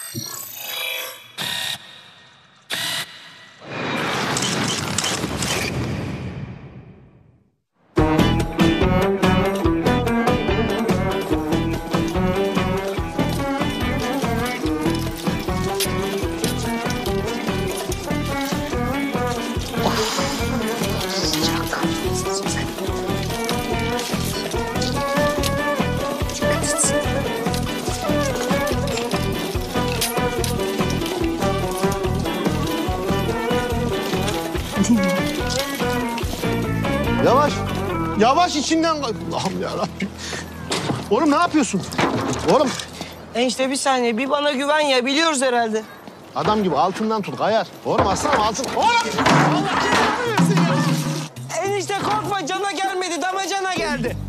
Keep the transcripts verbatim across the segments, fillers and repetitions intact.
Yavaş. Yavaş içinden... Allah'ım yarabbim. Oğlum ne yapıyorsun? Oğlum. Enişte bir saniye. Bir bana güven ya. Biliyoruz herhalde. Adam gibi altından tut kayar. Oğlum aslanım altın. Oğlum. Allah cezanı versin ya. Enişte korkma. Cana gelmedi. Damacana geldi.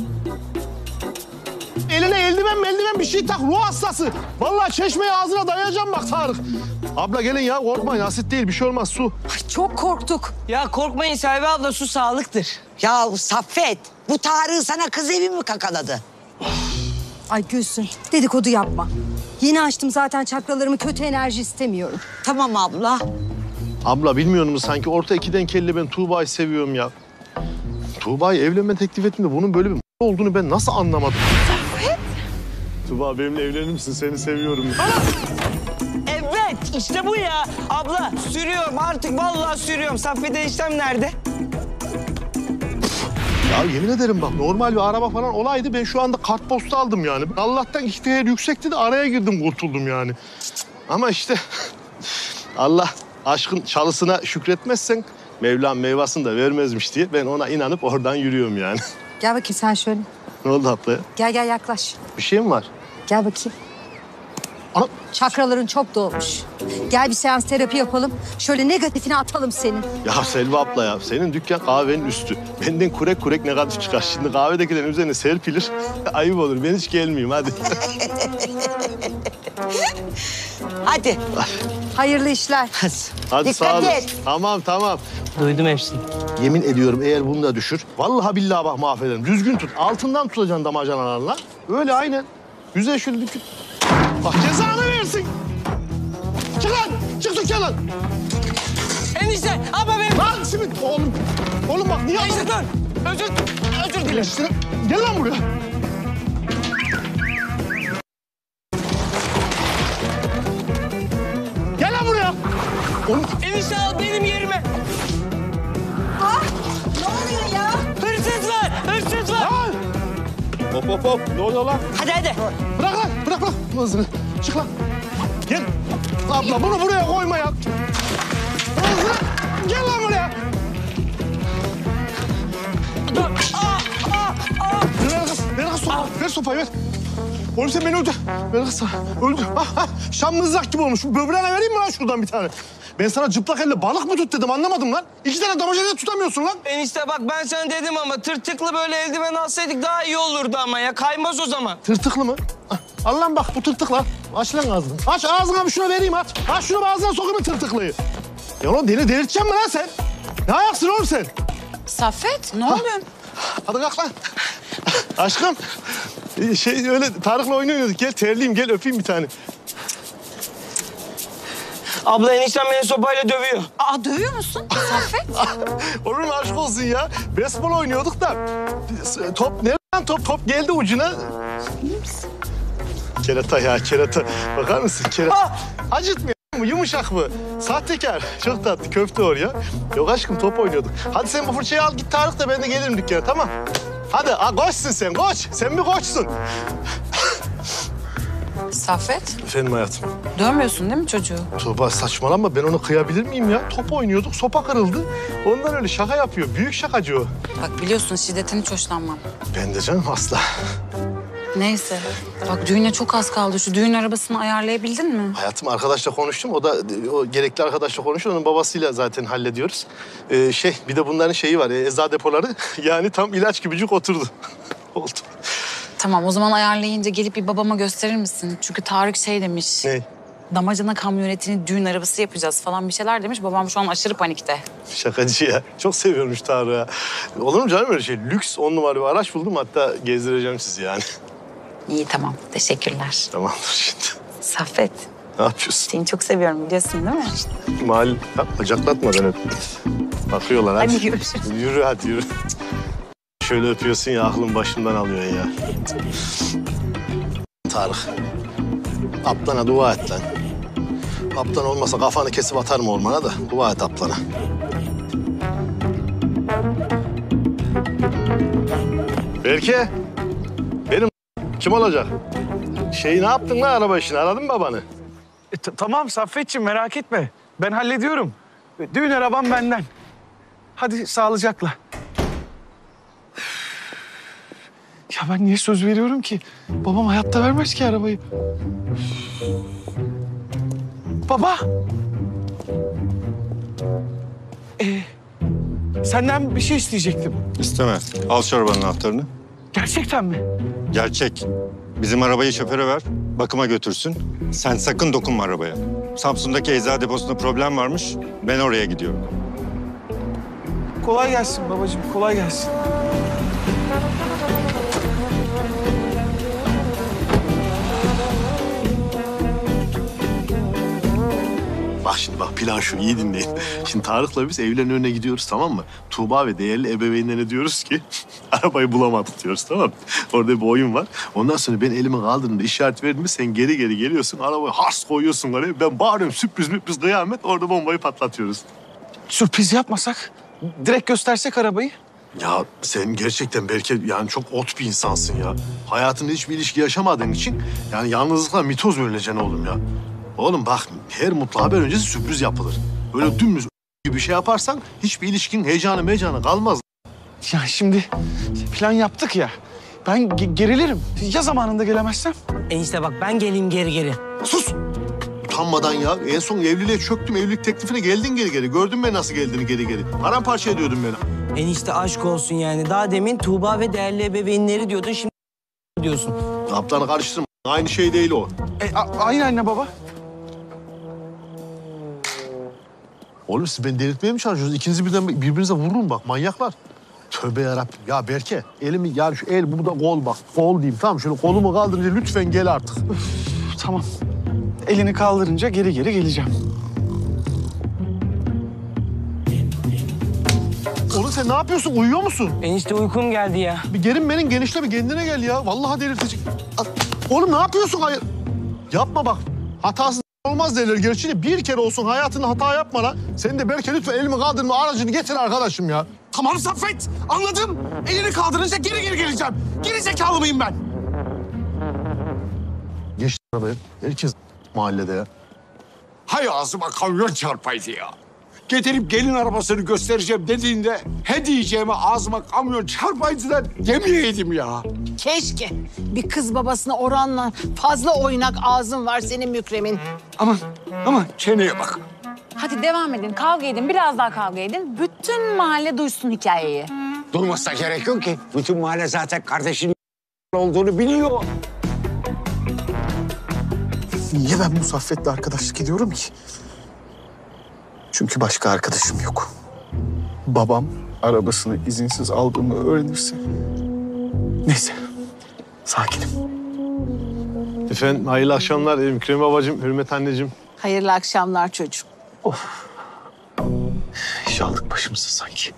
Eline eldiven meldiven bir şey tak. Ruh hastası. Vallahi çeşmeyi ağzına dayayacağım bak Tarık. Abla gelin ya korkmayın. Asit değil bir şey olmaz su. Ay çok korktuk. Ya korkmayın Selvi abla. Su sağlıktır. Ya Saffet, bu Tarık sana kız evi mi kakaladı? Ay Gülsün dedikodu yapma. Yeni açtım zaten çakralarımı, kötü enerji istemiyorum. Tamam abla. Abla bilmiyor musun sanki orta ikiden kelle ben Tuğba'yı seviyorum ya. Tuğba'yı evlenme teklif ettiğinde bunun böyle bir olduğunu ben nasıl anlamadım? Saffet. Tuğba benimle evlenir misin? Seni seviyorum. Evet işte bu ya. Abla sürüyorum artık vallahi sürüyorum. Saffet eniştem nerede? Ya yemin ederim bak normal bir araba falan olaydı ben şu anda kartposta aldım yani. Allah'tan iki değer yüksekti de araya girdim kurtuldum yani. Ama işte Allah aşkın çalısına şükretmezsen Mevlam meyvasını da vermezmiş diye ben ona inanıp oradan yürüyorum yani. Gel bakayım sen şöyle. Ne oldu ablaya? Gel gel yaklaş. Bir şey mi var? Gel bakayım. Ana... Çakraların çok dolmuş. Gel bir seans terapi yapalım. Şöyle negatifini atalım senin. Ya Selvi abla ya senin dükkan kahvenin üstü. Benden kurek kurek negatif çıkar. Şimdi kahvedekilerin üzerine serpilir. Ayıp olur ben hiç gelmeyeyim hadi. Hadi. Hayırlı işler. Hadi Dikkat sağ olun. et. Tamam tamam. Duydum hepsini. Yemin ediyorum eğer bunu da düşür. Vallahi billahi bak mahvederim. Düzgün tut. Altından tutacaksın damacanalarla. Öyle aynen. Güzel şöyle dükkan. Bak cezanı versin. Çık lan. Çık dükkandan. Enişte abla benim. Lan Simit oğlum. Oğlum bak niye... Enişte dur. Özür, özür dilerim. Enişte, gel lan buraya. Gel lan buraya. Oğlum. Enişte al benim yerime. Ah, ne oluyor ya? Hırsız var. Hırsız var. Lan. Hop hop hop. Ne oluyor lan? Hadi hadi. Bırak lan. Bırak bırak. Hızını. Çık lan. Gel. Abla bunu buraya koyma ya. Hızını. Gel lan buraya. Dur. Aa, aa, aa. Ver kız. Ver kız sopayı. Ver sopayı ver. Oğlum sen beni öldür. Ver kız sana. Öldür. Ah, ah. Şam mızrak gibi olmuş. Böbreğine vereyim mi lan şuradan bir tane? Ben sana cıplak elle balık mı tut dedim anlamadım lan. İki tane damacana tutamıyorsun lan. Enişte bak ben sana dedim ama tırtıklı böyle eldiven alsaydık daha iyi olurdu ama ya. Kaymaz o zaman. Tırtıklı mı? Ah, al lan bak bu tırtık lan. Aç lan ağzını. Aç ağzına bir şuna vereyim aç. Aç şunu ağzına sokayım tırtıklıyı. Ya oğlum deli delirteceksin mi lan sen? Ne ayaksın oğlum sen? Saffet ne oluyor? Hadi kalk lan. Aşkım. Şey öyle Tarık'la oyun oynuyorduk. Gel terliyim gel öpeyim bir tane. Abla eniştem beni sopayla dövüyor. Aa dövüyor musun Saffet? Olur mu aşk olsun ya? Baseball oynuyorduk da. Top ne lan top? Top geldi ucuna. Kerata ya kerata. Bakar mısın kerata? Ah! Acıtmıyor mu? Yumuşak mı? Sahtekar. Çok tatlı. Köfte oraya. Yok aşkım top oynuyorduk. Hadi sen bu fırçayı al git Tarık da ben de gelirim dükkana tamam. Hadi ha, koçsun sen koç. Sen bir koçsun. Saffet, Efendim hayatım. dövmüyorsun değil mi çocuğu? Tuğba saçmalama ben onu kıyabilir miyim ya? Top oynuyorduk sopa kırıldı. Ondan öyle şaka yapıyor. Büyük şakacı o. Bak biliyorsun şiddetten hiç hoşlanmam. Ben de canım asla. Neyse, bak düğüne çok az kaldı. Şu düğün arabasını ayarlayabildin mi? Hayatım arkadaşla konuştum. O da o gerekli arkadaşla konuşuyor. Onun babasıyla zaten hallediyoruz. Ee, şey bir de bunların şeyi var. E, eczacı depoları. Yani tam ilaç gibicik oturdu. Oldu. Tamam, o zaman ayarlayınca gelip bir babama gösterir misin? Çünkü Tarık şey demiş. Ne? Damacana kamyonetini düğün arabası yapacağız falan bir şeyler demiş. Babam şu an aşırı panikte. Şakacı ya. Çok seviyormuş Tarık'ı. Olur mu canım öyle şey? Lüks on numara bir araç buldum. Hatta gezdireceğim sizi yani. İyi tamam, teşekkürler. Tamamdır şimdi. Saffet, Ne yapıyorsun? Seni çok seviyorum biliyorsun değil mi? Mal bacaklatma beni. Bakıyorlar hadi. Hadi görüşürüz. Yürü hadi yürü. Şöyle öpüyorsun ya aklın başımdan alıyor ya. Tarık. Ablana dua et lan. Ablan olmasa kafanı kesip atarım ormana da. Dua et ablana. Berke. Benim kim olacak? Şeyi ne yaptın lan araba işini? Aradın mı babanı? E, t- tamam Saffetciğim merak etme. Ben hallediyorum. E, Düğün arabam benden. Hadi sağlıcakla. Ya ben niye söz veriyorum ki? Babam hayatta vermez ki arabayı. Baba! Ee, senden bir şey isteyecektim. İsteme. Al şu arabanın anahtarını. Gerçekten mi? Gerçek. Bizim arabayı şoföre ver. Bakıma götürsün. Sen sakın dokunma arabaya. Samsun'daki eczacı deposunda problem varmış. Ben oraya gidiyorum. Kolay gelsin babacığım, kolay gelsin. Bak şimdi bak plan şu iyi dinleyin. Şimdi Tarık'la biz evlerin önüne gidiyoruz tamam mı? Tuğba ve değerli ebeveynlerine diyoruz ki arabayı bulamadık diyoruz tamam mı? Orada bir oyun var. Ondan sonra ben elimi kaldırdığımda işaret verdim mi sen geri geri geliyorsun. Arabayı hars koyuyorsun oraya. Ben bağırıyorum sürpriz sürpriz kıyamet orada bombayı patlatıyoruz. Sürpriz yapmasak, direkt göstersek arabayı. Ya sen gerçekten belki yani çok ot bir insansın ya. Hayatında hiçbir ilişki yaşamadığın için yani yalnızlıkla mitoz verileceksin oğlum ya. Oğlum bak her mutlu haber öncesi sürpriz yapılır. Böyle dümdüz gibi bir şey yaparsan hiçbir ilişkin heyecanı meyecanı kalmaz. Ya şimdi plan yaptık ya. Ben ge- gerilirim. Ya zamanında gelemezsem? Enişte bak ben geleyim geri geri. Sus! Utanmadan ya. En son evliliğe çöktüm. Evlilik teklifine geldin geri geri. Gördün mü nasıl geldiğini geri geri. Paramparça ediyordun beni. Enişte aşk olsun yani. Daha demin Tuğba ve değerli ebeveynleri diyordun şimdi diyorsun. Ablanı karıştırma. Aynı şey değil o. E, a- aynı anne baba. Oğlum siz beni delirtmeye mi çalışıyorsunuz? İkinizi birden birbirinize vurun bak manyaklar. Tövbe yarabbim. Ya Berke elimi yani şu el bu da kol bak. Kol diyeyim tamam şöyle kolumu kaldırınca lütfen gel artık. Tamam. Elini kaldırınca geri geri geleceğim. Oğlum sen ne yapıyorsun? Uyuyor musun? Enişte uykum geldi ya. Bir gerinmenin genişle bir kendine gel ya. Vallahi delirtecek. Oğlum ne yapıyorsun? Hayır. Yapma bak. Hatasız olmaz derler. Gerçi de bir kere olsun hayatında hata yapma lan. Sen de belki lütfen elimi kaldırma aracını getir arkadaşım ya. Tamam Saffet, anladım. Elini kaldırınca geri geri geleceğim. Geri zekalı mıyım ben? Geç arabaya. Herkes mahallede ya. Hay ağzıma kamyon çarpaydı ya. Getirip gelin arabasını göstereceğim dediğinde he diyeceğime ağzıma kamyon çarpaydı da yemeyeydim ya. Keşke. Bir kız babasına oranla fazla oynak ağzın var senin Mükremin. Aman, aman çeneye bak. Hadi devam edin, kavga edin, biraz daha kavga edin. Bütün mahalle duysun hikayeyi. Durmasına gerek yok ki. Bütün mahalle zaten kardeşinin olduğunu biliyor. Niye ben bu Saffet'le arkadaşlık ediyorum ki? Çünkü başka arkadaşım yok. Babam arabasını izinsiz aldığımı öğrenirse... Neyse, sakinim. Efendim hayırlı akşamlar. Mükrem babacığım, Hürmet anneciğim. Hayırlı akşamlar çocuğum. İş aldık başımıza sanki.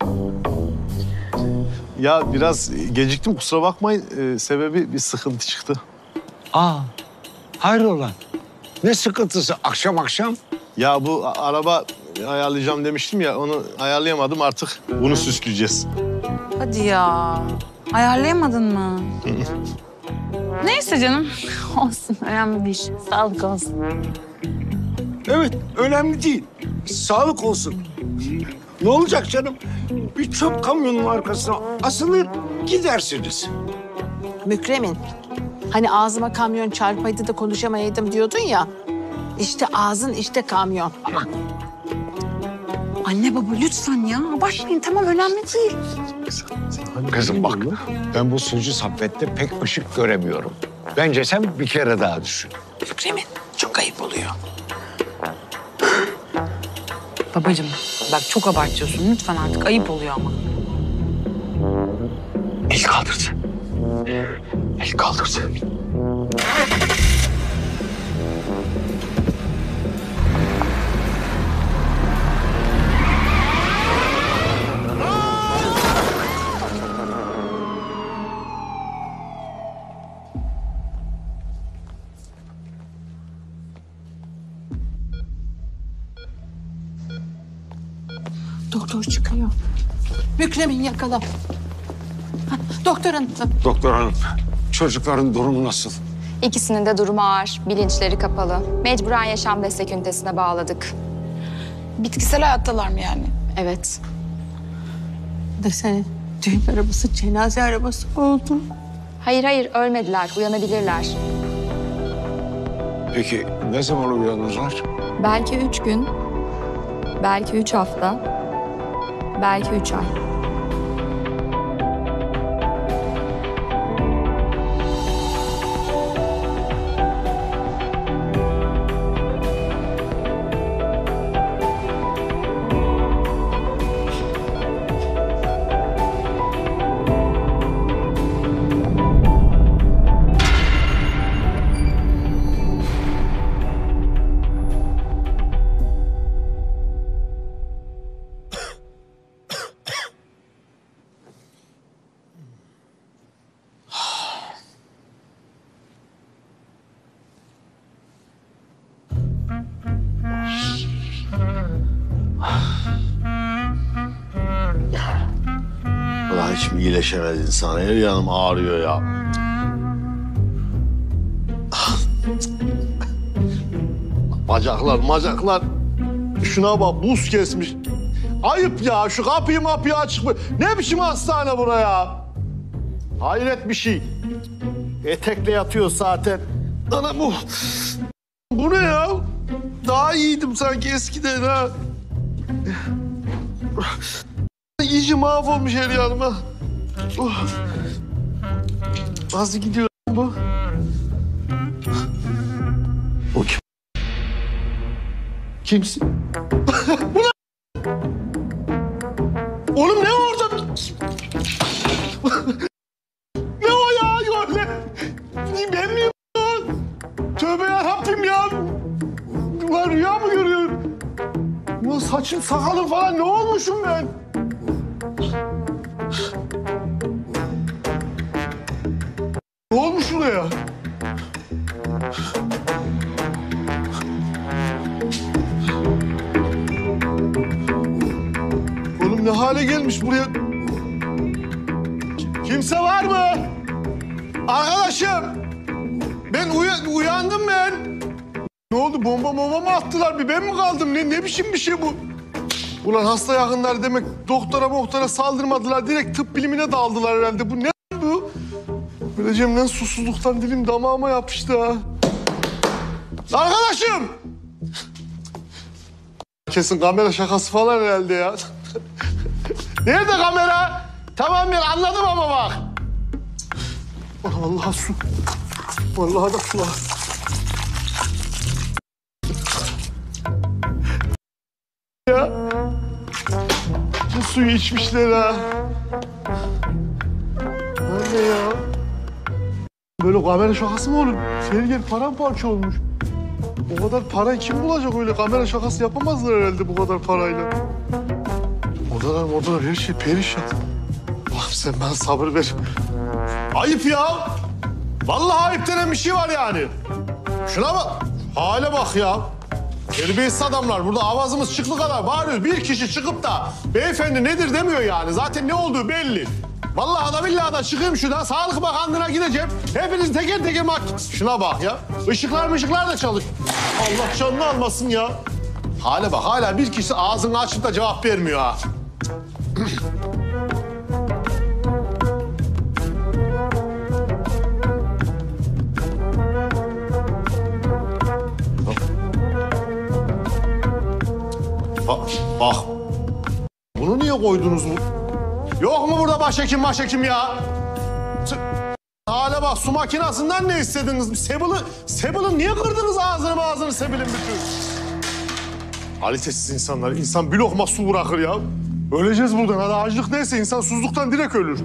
Ya biraz geciktim kusura bakmayın. Ee, sebebi bir sıkıntı çıktı. Aa, hayrola? Ne sıkıntısı akşam akşam? Ya bu a- araba ayarlayacağım demiştim ya onu ayarlayamadım artık bunu süsleyeceğiz. Hadi ya. Ayarlayamadın mı? Neyse canım. Olsun, önemli değil. Sağlık olsun. Evet, önemli değil. Sağlık olsun. Ne olacak canım? Bir çöp kamyonun arkasına asılır gidersiniz. Mükremin. Hani ağzıma kamyon çarpaydı da konuşamayaydım diyordun ya. İşte ağzın işte kamyon. Anne baba lütfen ya. Abartmayın, tamam önemli değil. Kızım bak, ben bu sözcü Saffet'te pek ışık göremiyorum. Bence sen bir kere daha düşün. Mükremin çok ayıp oluyor. Babacığım bak çok abartıyorsun. Lütfen artık ayıp oluyor ama. El kaldırsın. El kaldırsın. Doktor çıkıyor. Mükremin yakala. Ha, doktor hanım. Doktor hanım, çocukların durumu nasıl? İkisinin de durumu ağır, bilinçleri kapalı. Mecburen yaşam destek ünitesine bağladık. Bitkisel hayattalar mı yani? Evet. Desene düğün arabası cenaze arabası oldu. Hayır hayır ölmediler, uyanabilirler. Peki ne zaman uyanırlar? Belki üç gün, belki üç hafta, belki üç ay. Ulan hiç mi iyileşemez insan? Her yanım ağrıyor ya. Bacaklar, macaklar. Şuna bak, buz kesmiş. Ayıp ya, şu kapıyı mapıyı açık mı? Ne biçim hastane buraya? Hayret bir şey. Etekle yatıyor zaten. Ana bu. Bu ne ya? Daha iyiydim sanki eskiden ha. İyice mahvolmuş her yanıma. Oh. Nasıl gidiyor bu? O kim? Kimsin? Bu ne? Oğlum ne orada? Ne o ya öyle? Ben miyim? Tövbe yarabbim ya. Ulan rüya mı görüyorum? Ulan saçım sakalım falan ne olmuşum ben? Ne olmuş buraya? Oğlum ne hale gelmiş buraya? Kimse var mı? Arkadaşım! Ben uya- uyandım ben. Ne oldu? Bomba bomba mı attılar? Bir ben mi kaldım? Ne, ne biçim bir şey bu? Ulan hasta yakınları demek doktora moktora saldırmadılar. Direkt tıp bilimine daldılar herhalde. Bu ne bu? Öleceğim lan susuzluktan dilim damağıma yapıştı ha. Arkadaşım! Kesin kamera şakası falan herhalde ya. Nerede kamera? Tamam ben anladım ama bak. Vallahi su. Vallahi da su var. Ya. Bu suyu içmişler ha. Nerede ya? Böyle kamera şakası mı olur? Her yer paramparça olmuş. O kadar parayı kim bulacak öyle? Kamera şakası yapamazlar herhalde bu kadar parayla. Odalar odalar her şey perişan. Allah'ım sen bana sabır ver. Ayıp ya. Vallahi ayıp denen bir şey var yani. Şuna bak. Hale bak ya. Terbiyesiz adamlar. Burada avazımız çıklı kadar bağırıyoruz. Bir kişi çıkıp da beyefendi nedir demiyor yani. Zaten ne olduğu belli. Vallahi da billahi da çıkayım şuradan. Sağlık Bakanlığı'na gideceğim. Hepiniz teker teker bak. Şuna bak ya. Işıklar mışıklar da çalış. Allah canını almasın ya. Hale bak hala bir kişi ağzını açıp da cevap vermiyor ha. Bak, bak. Bunu niye koydunuz bu? Yok mu burada başhekim başhekim ya? Hale bak su makinasından ne istediniz? Sebıl'ı, Sebıl'ı niye kırdınız ağzını ağzını Sebıl'in bütün? Kalitesiz insanlar. İnsan bir lokma su bırakır ya. Öleceğiz buradan. Hadi açlık neyse insan susuzluktan direkt ölür.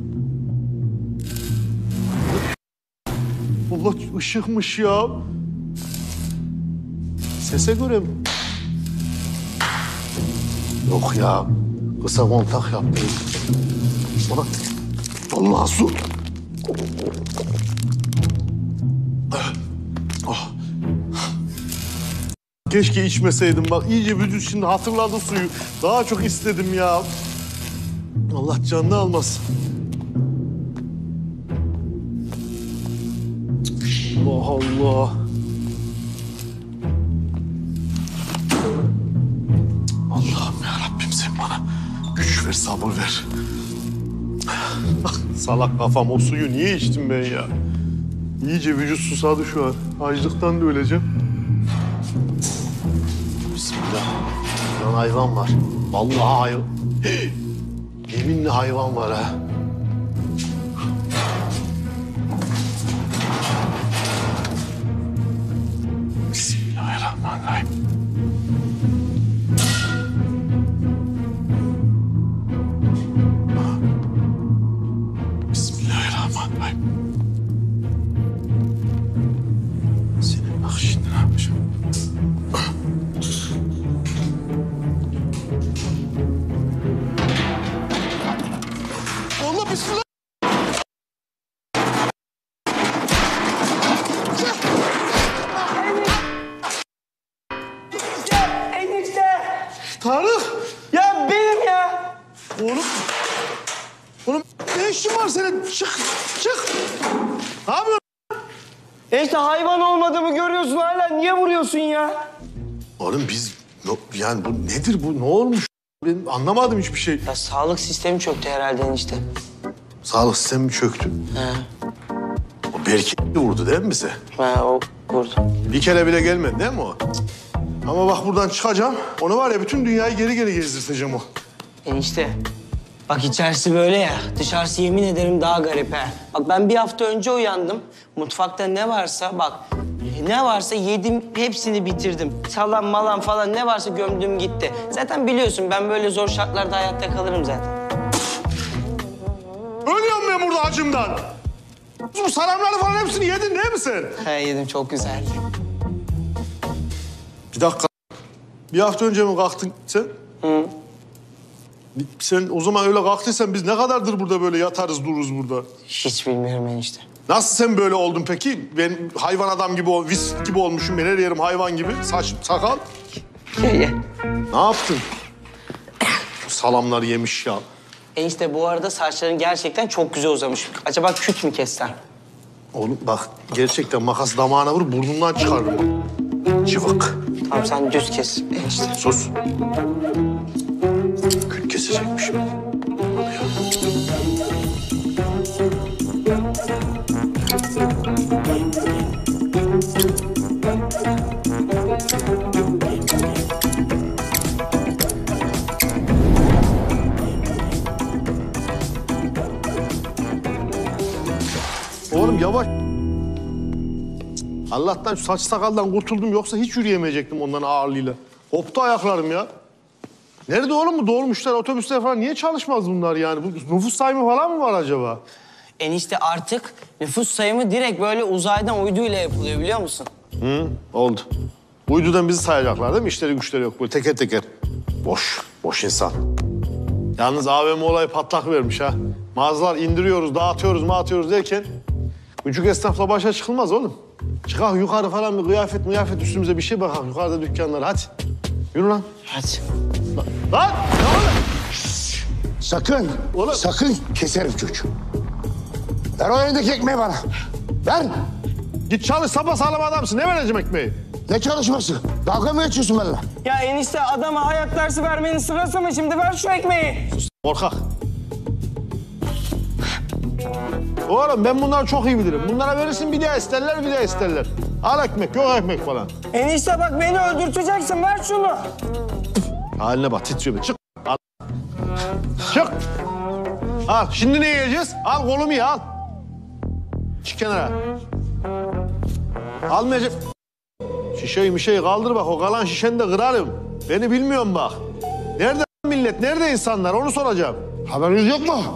Allah ışıkmış ya. Sese göre mi? Yok ya. Kısa kontak yaptı. Bana vallahi su. Oh. Keşke içmeseydim bak. İyice vücut şimdi hatırladı suyu. Daha çok istedim ya. Allah canını almasın. Allah Allah. Allah'ım yarabbim sen bana güç ver, sabır ver. Salak kafam, o suyu niye içtim ben ya? İyice vücut susadı şu an. Açlıktan da öleceğim. Bismillah. Lan hayvan var. Vallahi hayvan. Yeminle hayvan var ha. Bismillahirrahmanirrahim. Bismillahirrahmanirrahim. Senin bak şimdi ne yapacağım? Allah bismillah. Enişte! Tarık! Ya benim ya! Oğlum! Oğlum ne işin var senin? Çık! Çık! Ne yapıyorsun? Enişte hayvan olmadığımı görüyorsun hala. Niye vuruyorsun ya? Oğlum biz... no- Yani bu nedir bu? Ne olmuş? Ben anlamadım hiçbir şey. Ya sağlık sistemi çöktü herhalde enişte. Sağlık sistemi çöktü. He. O belki vurdu değil mi bize? Ha o vurdu. Bir kere bile gelmedi değil mi o? Ama bak buradan çıkacağım. Onu var ya bütün dünyayı geri geri gezdirteceğim o. Enişte bak içerisi böyle ya. Dışarısı yemin ederim daha garip ha. Bak ben bir hafta önce uyandım. Mutfakta ne varsa bak ne varsa yedim, hepsini bitirdim. Salam malam falan ne varsa gömdüm gitti. Zaten biliyorsun ben böyle zor şartlarda hayatta kalırım zaten. Ölüyorum ben burada acımdan. Bu salamları falan hepsini yedin değil mi sen? He yedim çok güzeldi. Bir dakika. Bir hafta önce mi kalktın sen? Hı. Sen o zaman öyle kalktıysan biz ne kadardır burada böyle yatarız dururuz burada? Hiç bilmiyorum enişte. Nasıl sen böyle oldun peki? Ben hayvan adam gibi, ol, vis gibi olmuşum. Ben her yerim hayvan gibi. Saç, sakal. Ye ye. Ne yaptın? Salamları yemiş ya. Enişte bu arada saçların gerçekten çok güzel uzamış. Acaba küt mü kessen? Oğlum bak gerçekten makas damağına vur burnundan çıkarırım. Cıvık. Tamam sen düz kes enişte. Sus. Kül kesecekmişim. Oğlum yavaş. Allah'tan şu saç sakaldan kurtuldum yoksa hiç yürüyemeyecektim ondan ağırlığıyla. Koptu ayaklarım ya. Nerede oğlum bu dolmuşlar, otobüsler falan niye çalışmaz bunlar yani? Bu nüfus sayımı falan mı var acaba? Enişte artık nüfus sayımı direkt böyle uzaydan uyduyla yapılıyor biliyor musun? Hı, oldu. Uydudan bizi sayacaklar değil mi? İşleri güçleri yok böyle teker teker. Boş, boş insan. Yalnız A V M olayı patlak vermiş ha. Mağazalar indiriyoruz, dağıtıyoruz, mağatıyoruz derken... ...küçük esnafla başa çıkılmaz oğlum. Çıkak yukarı falan bir kıyafet mıyafet üstümüze bir şey bakalım. Yukarıda dükkanlar hadi. Yürü lan. Hadi. Lan, lan ne oluyor? Sakın, Oğlum. sakın keserim çocuğu. Ver o elindeki ekmeği bana. Ver. Git çalış sapasağlam adamsın. Ne vereceğim ekmeği? Ne çalışması? Dalga mı geçiyorsun benimle? Ya enişte adama hayat dersi vermenin sırası mı şimdi? Ver şu ekmeği. Korkak. Oğlum ben bunları çok iyi bilirim. Bunlara verirsin bir daha isterler, bir daha isterler. Al ekmek, yok ekmek falan. Enişte bak beni öldürteceksin. Ver şunu. Haline bak, titriyor. Çık. Al. Çık. Al, şimdi ne yiyeceğiz? Al kolumu ye, al. Çık kenara. Almayacak. Şişeyi mişeyi kaldır bak, o kalan şişeni de kırarım. Beni bilmiyorum bak. Nerede millet, nerede insanlar onu soracağım. Haberiniz yok mu?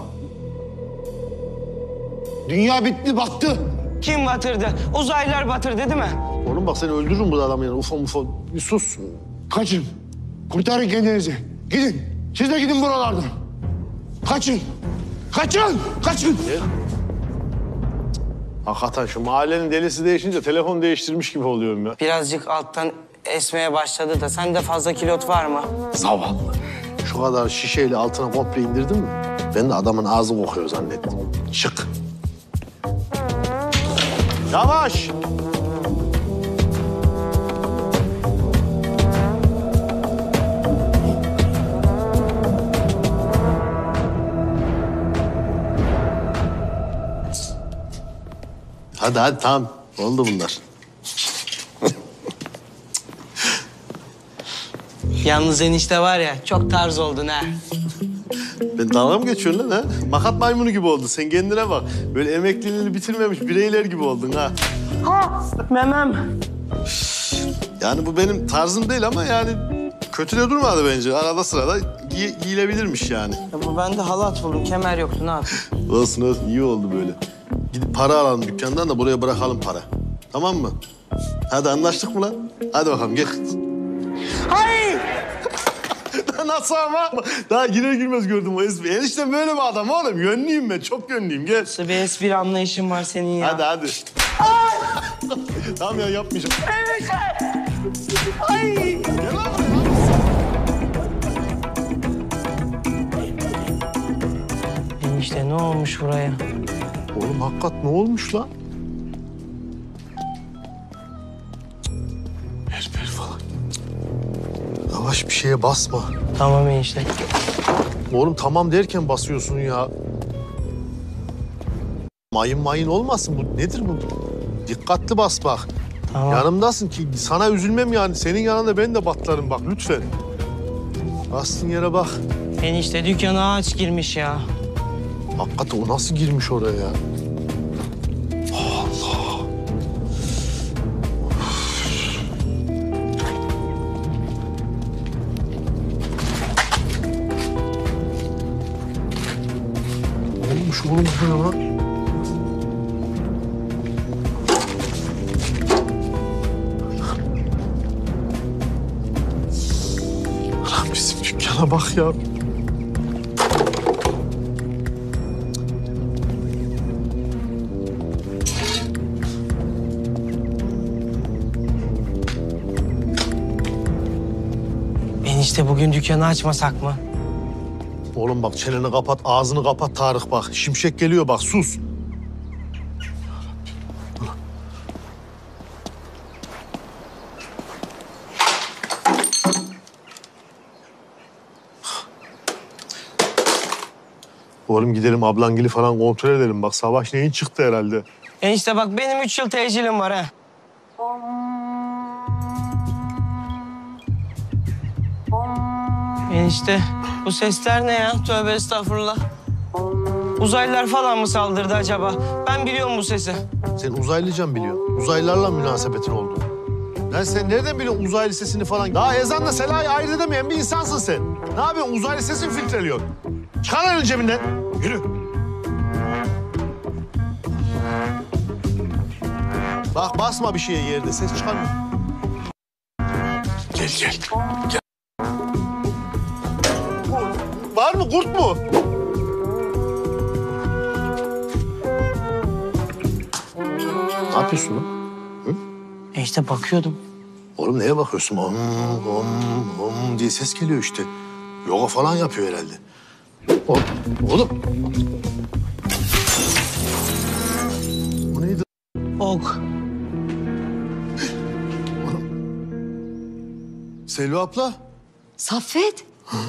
Dünya bitti, battı. Kim batırdı? Uzaylılar batırdı değil mi? Oğlum bak seni öldürürüm bu adamı yani. Ufo mufo. Bir sus. Kaçın. Kurtarın kendinizi. Gidin. Siz de gidin buralardan. Kaçın. Kaçın. Kaçın. Gel. Hakikaten şu mahallenin delisi değişince telefon değiştirmiş gibi oluyorum ya. Birazcık alttan esmeye başladı da. Sende fazla kilot var mı? Zavallı. Şu kadar şişeyle altına komple indirdin mi? Ben de adamın ağzı kokuyor zannettim. Şık. Yavaş. Hadi hadi tamam. Oldu bunlar. Yalnız enişte var ya, çok tarz oldun ha. Ben dalga mı geçiyorsun lan ha? Makat maymunu gibi oldun. Sen kendine bak. Böyle emekliliğini bitirmemiş bireyler gibi oldun ha. Ha, memem. Yani bu benim tarzım değil ama yani kötü de durmadı bence. Arada sırada giy giyilebilirmiş yani. Ya bu bende halat buldum, kemer yoktu, ne yapayım? Olsun olsun iyi oldu böyle. Gidip para alalım dükkandan da buraya bırakalım para. Tamam mı? Hadi anlaştık mı lan? Hadi bakalım gel. Hay! Nasıl ama? Daha girer girmez gördüm o espri. Enişte böyle bir adam oğlum. Yönlüyüm ben, çok yönlüyüm. Gel. Nasıl bir espri anlayışın var senin ya? Hadi hadi. Tamam ya yapmayacağım. Enişte! Ay! Gel lan buraya. Enişte ne olmuş buraya? Oğlum hakikat ne olmuş lan? Berber falan. Yavaş bir şeye basma. Tamam enişte. Oğlum tamam derken basıyorsun ya. Mayın mayın olmasın bu. Nedir bu? Dikkatli bas bak. Tamam. Yanımdasın ki sana üzülmem yani. Senin yanında ben de batlarım bak lütfen. Bastığın yere bak. Enişte dükkana ağaç girmiş ya. Hakikaten o nasıl girmiş oraya ya? Allah. Ne olmuş oğlum bu lan? Lan bizim dükkana bak ya. Enişte bugün dükkanı açmasak mı? Oğlum bak çeneni kapat, ağzını kapat Tarık bak. Şimşek geliyor bak, sus. Oğlum gidelim ablangili falan kontrol edelim. Bak savaş neyin çıktı herhalde. Enişte bak benim üç yıl tecilim var ha. Enişte bu sesler ne ya? Tövbe estağfurullah. Uzaylılar falan mı saldırdı acaba? Ben biliyorum bu sesi. Sen uzaylıcan biliyorsun. Uzaylılarla münasebetin oldu. Lan sen nereden biliyorsun uzaylı sesini falan? Daha ezanla selayı ayırt edemeyen bir insansın sen. Ne yapıyorsun? Uzaylı sesini filtreliyorsun. Çıkar elini cebinden. Yürü. Bak basma bir şeye yerde. Ses çıkarma. Gel gel. Gel. Var mı? Kurt mu? Ne yapıyorsun lan? Hı? E işte bakıyordum. Oğlum neye bakıyorsun? Om, om, om diye ses geliyor işte. Yoga falan yapıyor herhalde. Oğlum. Oğlum. Bu neydi? Ok. Selvi abla. Saffet.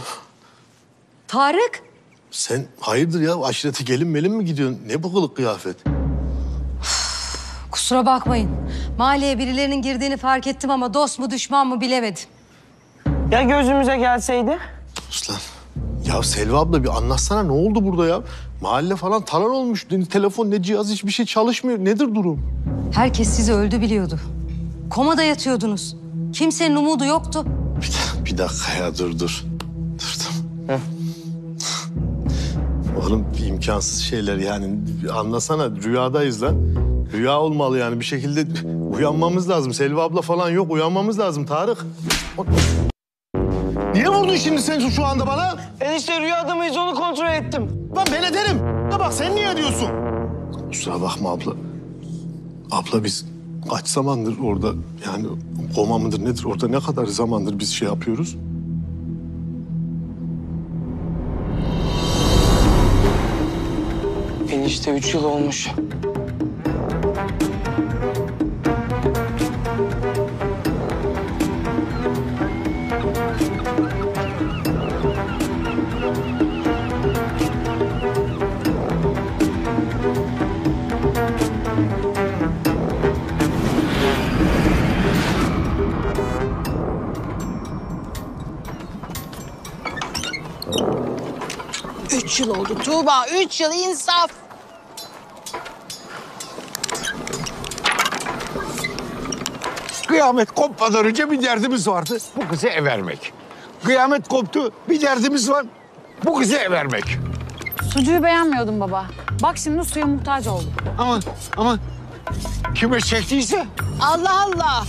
Tarık. Sen hayırdır ya? Aşirete gelin melin mi gidiyorsun? Ne bu kılık kıyafet? Kusura bakmayın. Mahalleye birilerinin girdiğini fark ettim ama dost mu düşman mı bilemedim. Ya gözümüze gelseydi? Aslan. Ya Selvi abla bir anlatsana ne oldu burada ya? Mahalle falan talan olmuş. Ne telefon ne cihaz hiçbir şey çalışmıyor. Nedir durum? Herkes sizi öldü biliyordu. Komada yatıyordunuz. Kimsenin umudu yoktu. Bir, bir dakika ya dur dur. Durdum. Oğlum imkansız şeyler yani. Anlasana rüyadayız lan. Rüya olmalı yani bir şekilde uyanmamız lazım. Selvi abla falan yok uyanmamız lazım Tarık. Niye vurdun şimdi sen şu anda bana? Enişte rüyada mıyız onu kontrol ettim. Lan ben ederim. Ya bak sen niye ediyorsun? Kusura bakma abla. Abla biz kaç zamandır orada yani koma mıdır nedir orada ne kadar zamandır biz şey yapıyoruz? Enişte üç yıl olmuş. Üç yıl oldu Tuğba, üç yıl insaf. Kıyamet kopmadan önce bir derdimiz vardı. Bu kızı ev vermek. Kıyamet koptu. Bir derdimiz var. Bu kızı ev vermek. Sucuğu beğenmiyordum baba. Bak şimdi suya muhtaç oldum. Ama ama kime çektiyse. Allah Allah.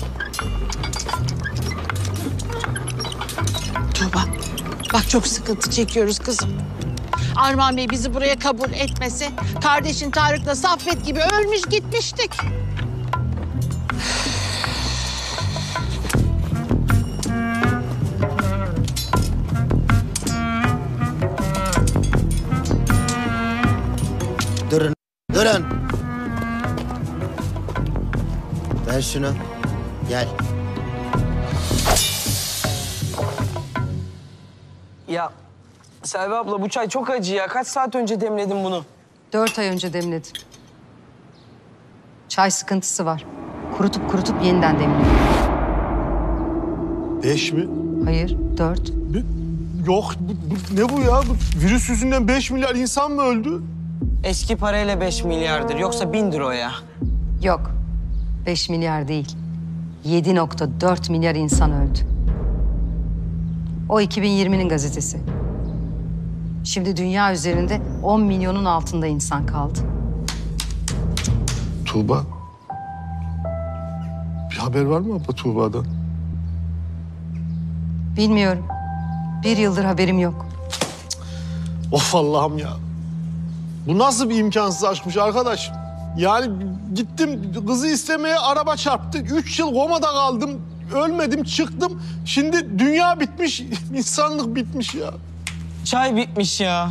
Tuğba, bak çok sıkıntı çekiyoruz kızım. Armağan Bey bizi buraya kabul etmese kardeşin Tarık'la Saffet gibi ölmüş gitmiştik. Durun, durun. Ver şunu. Gel. Ya Selvi abla bu çay çok acı ya. Kaç saat önce demledim bunu? Dört ay önce demledim. Çay sıkıntısı var. Kurutup kurutup yeniden demliyorum. Beş mi? Hayır, dört. Bir- Yok bu- bu- ne bu ya? Bu virüs yüzünden beş milyar insan mı öldü? Eski parayla beş milyardır. Yoksa bindir o ya. Yok, beş milyar değil. Yedi nokta dört milyar insan öldü. O iki bin yirminin gazetesi. Şimdi dünya üzerinde on milyonun altında insan kaldı. Tuğba. Bir haber var mı abla Tuğba'dan? Bilmiyorum. Bir yıldır haberim yok. Of Allah'ım ya. Bu nasıl bir imkansız aşkmış arkadaş? Yani gittim kızı istemeye araba çarptı. Üç yıl komada kaldım. Ölmedim çıktım. Şimdi dünya bitmiş, insanlık bitmiş ya. Çay bitmiş ya.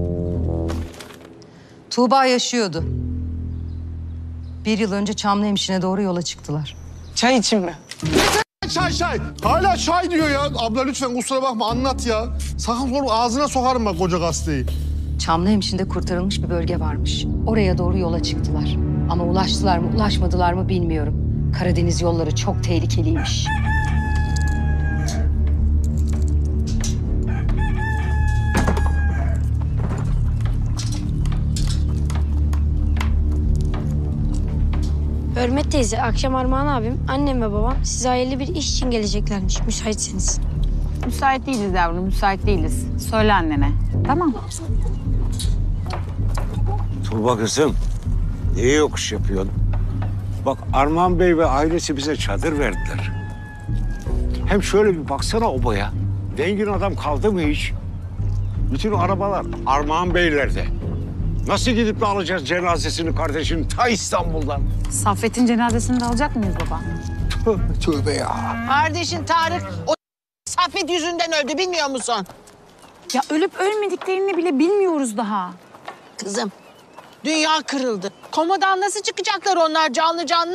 Tuğba yaşıyordu. Bir yıl önce Çamlıhemşin'e doğru yola çıktılar. Çay için mi? Çay çay. Hala çay diyor ya. Abla lütfen kusura bakma anlat ya. Sakın sonra ağzına sokarım bak koca gazeteyi. Çamlıhemşin'de kurtarılmış bir bölge varmış. Oraya doğru yola çıktılar. Ama ulaştılar mı, ulaşmadılar mı bilmiyorum. Karadeniz yolları çok tehlikeliymiş. Hürmet teyze, akşam Armağan abim, annem ve babam size hayırlı bir iş için geleceklermiş, müsaitseniz. Müsait değiliz yavrum, müsait değiliz. Söyle annene. Tamam. Tuğba kızım, niye yokuş yapıyorsun? Bak Armağan Bey ve ailesi bize çadır verdiler. Hem şöyle bir baksana obaya. Dengin adam kaldı mı hiç? Bütün arabalar Armağan Beylerde. Nasıl gidip de alacağız cenazesini kardeşim ta İstanbul'dan? Saffet'in cenazesini de alacak mıyız baba? Tövbe tövbe ya. Kardeşin Tarık o Saffet yüzünden öldü bilmiyor musun? Ya ölüp ölmediklerini bile bilmiyoruz daha. Kızım, dünya kırıldı. Komadan nasıl çıkacaklar onlar canlı canlı?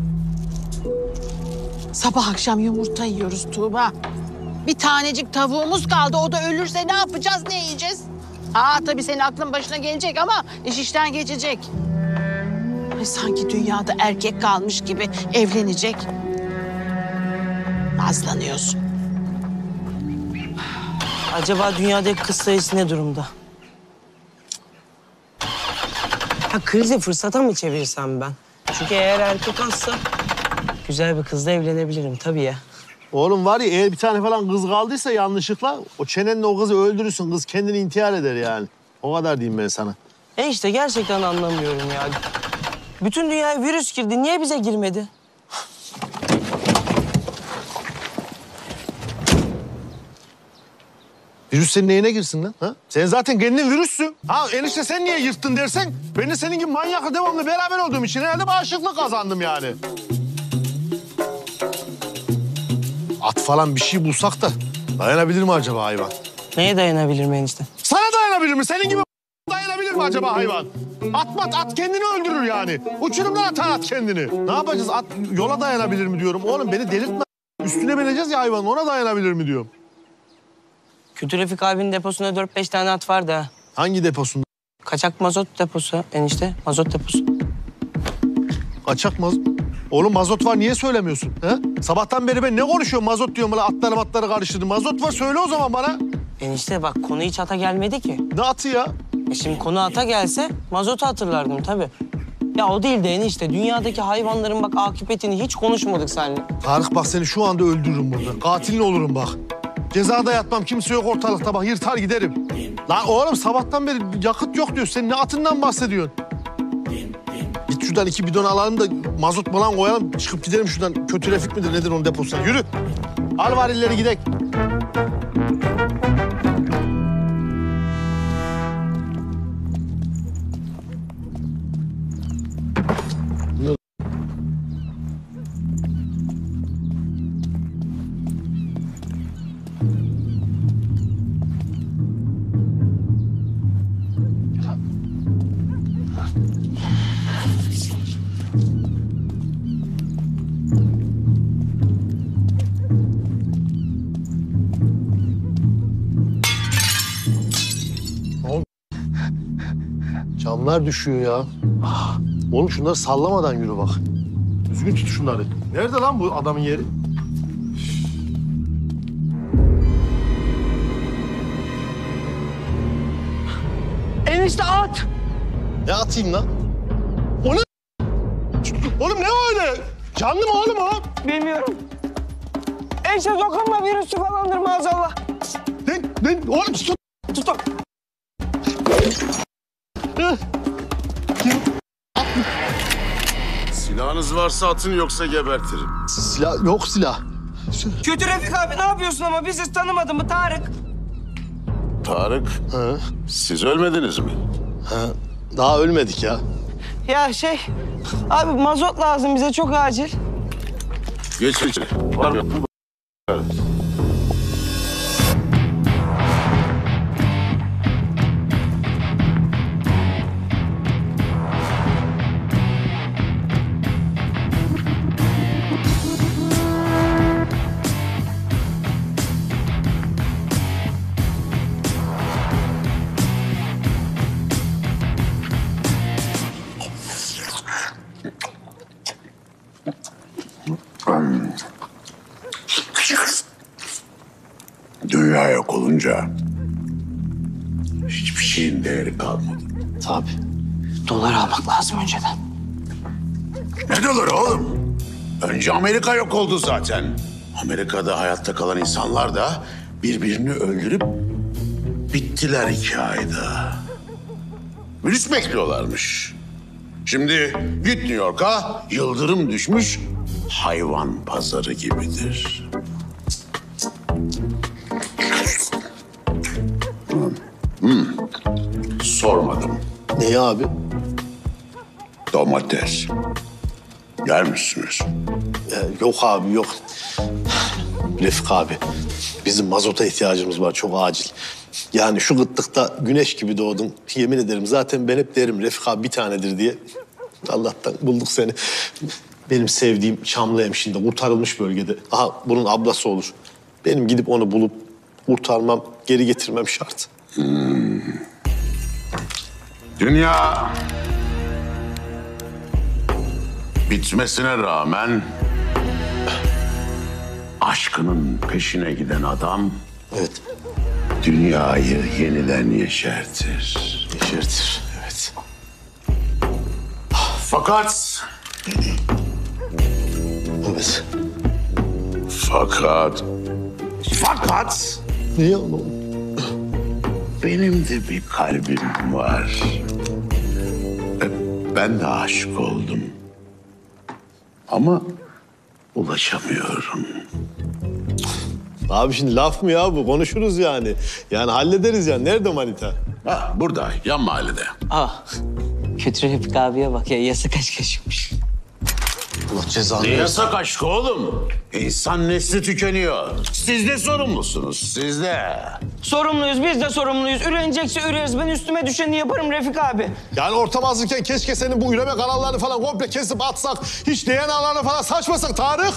Sabah akşam yumurta yiyoruz Tuğba. Bir tanecik tavuğumuz kaldı. O da ölürse ne yapacağız, ne yiyeceğiz? Ha tabii senin aklın başına gelecek ama iş işten geçecek. Ay, sanki dünyada erkek kalmış gibi evlenecek. Nazlanıyorsun. Acaba dünyadaki kız sayısı ne durumda? Ha krizi fırsata mı çevirsem ben? Çünkü eğer erkek azsa güzel bir kızla evlenebilirim tabii ya. Oğlum var ya eğer bir tane falan kız kaldıysa yanlışlıkla o çenenle o kızı öldürürsün. Kız kendini intihar eder yani. O kadar diyeyim ben sana. E işte gerçekten anlamıyorum ya. Bütün dünyaya virüs girdi. Niye bize girmedi? Virüs senin neyine girsin lan? Ha? Sen zaten kendin virüssün. Ha enişte sen niye yırttın dersen ben de senin gibi manyakla devamlı beraber olduğum için herhalde bağışıklık kazandım yani. at falan bir şey bulsak da dayanabilir mi acaba hayvan? Neye dayanabilir mi enişte? Sana dayanabilir mi? Senin gibi dayanabilir mi acaba hayvan? At mat at kendini öldürür yani. Uçurumdan atar at kendini. Ne yapacağız? At yola dayanabilir mi diyorum. Oğlum beni delirtme. Üstüne bineceğiz ya hayvan, ona dayanabilir mi diyorum. Kötü Refik abinin deposunda dört beş tane at vardı ha. Hangi deposunda? Kaçak mazot deposu enişte. Mazot deposu. Kaçak mazot. Oğlum mazot var, niye söylemiyorsun? He? Sabahtan beri ben ne konuşuyorum? Mazot diyorum, böyle atları matları karıştırdım. Mazot var, söyle o zaman bana. Enişte bak konu hiç ata gelmedi ki. Ne atı ya? E şimdi konu ata gelse mazotu hatırlardım tabii. Ya o değil de enişte dünyadaki hayvanların bak akıbetini hiç konuşmadık seninle. Tarık bak seni şu anda öldürürüm burada. Katilin olurum bak. Cezada yatmam, kimse yok ortalıkta bak, yırtar giderim. Lan oğlum sabahtan beri yakıt yok diyorsun. Sen ne atından bahsediyorsun? Git şuradan iki bidon alalım da mazot falan koyalım. Çıkıp gidelim şuradan. Kötü Refik midir nedir onun deposuna? Yürü. Al varilleri gidelim. Camlar düşüyor ya. Ah, oğlum şunları sallamadan yürü bak. Düzgün tut şunları. Nerede lan bu adamın yeri? Enişte at! Ne atayım lan? O ne? Oğlum ne öyle? Canlı mı oğlum o? Bilmiyorum. Enişte dokunma, virüsü falandır maazallah. Ne? Ne? Oğlum tut. Tut o. Silahınız varsa atın, yoksa gebertirim. Silah yok, silah. Kötü Refik abi ne yapıyorsun ama biziz, tanımadın mı Tarık? Tarık, He. siz ölmediniz mi? He. Daha ölmedik ya. Ya şey, abi mazot lazım bize çok acil. Geç içeri. Var mı? Evet. Dünya yok olunca hiçbir şeyin değeri kalmadı. Tabii. Dolar almak lazım önceden. Ne doları oğlum? Önce Amerika yok oldu zaten. Amerika'da hayatta kalan insanlar da birbirini öldürüp bittiler iki ayda. Virüs bekliyorlarmış. Şimdi git New York'a, yıldırım düşmüş hayvan pazarı gibidir. Hmm. Sormadım. Neyi abi? Domates. Yer misiniz? Ee, yok abi yok. Refik abi, bizim mazota ihtiyacımız var çok acil. Yani şu gıtlıkta güneş gibi doğdun. Yemin ederim zaten ben hep derim Refik abi bir tanedir diye. Allah'tan bulduk seni. Benim sevdiğim Çamlıhemşin'de kurtarılmış bölgede. Aha bunun ablası olur. Benim gidip onu bulup kurtarmam, geri getirmem şart. Hmm. Dünya bitmesine rağmen aşkının peşine giden adam, evet, dünyayı yeniden yeşertir. Yeşertir, evet. Fakat evet. Fakat fakat niye oğlum? Benim de bir kalbim var. Ben de aşık oldum. Ama ulaşamıyorum. Abi şimdi laf mı ya bu? Konuşuruz yani. Yani hallederiz ya. Nerede manita? Ha, burada, yan mahallede. Ah, kötü Refik abiye bak ya, yasa kaç kaçmış. Allah cezanı Ne versin. yasak aşk oğlum? İnsan nesli tükeniyor. Siz de sorumlusunuz, siz de. Sorumluyuz, biz de sorumluyuz. Ürenecekse üreriz. Ben üstüme düşeni yaparım Refik abi. Yani ortam hazırken keşke senin bu üreme kanallarını falan komple kesip atsak. Hiç D N A'larını falan saçmasak Tarık.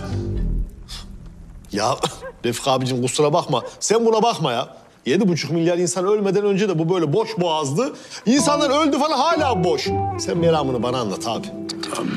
Ya Refik abicim kusura bakma. Sen buna bakma ya. Yedi buçuk milyar insan ölmeden önce de bu böyle boş boğazdı. İnsanlar öldü falan hala boş. Sen meramını bana anlat abi. Tamam.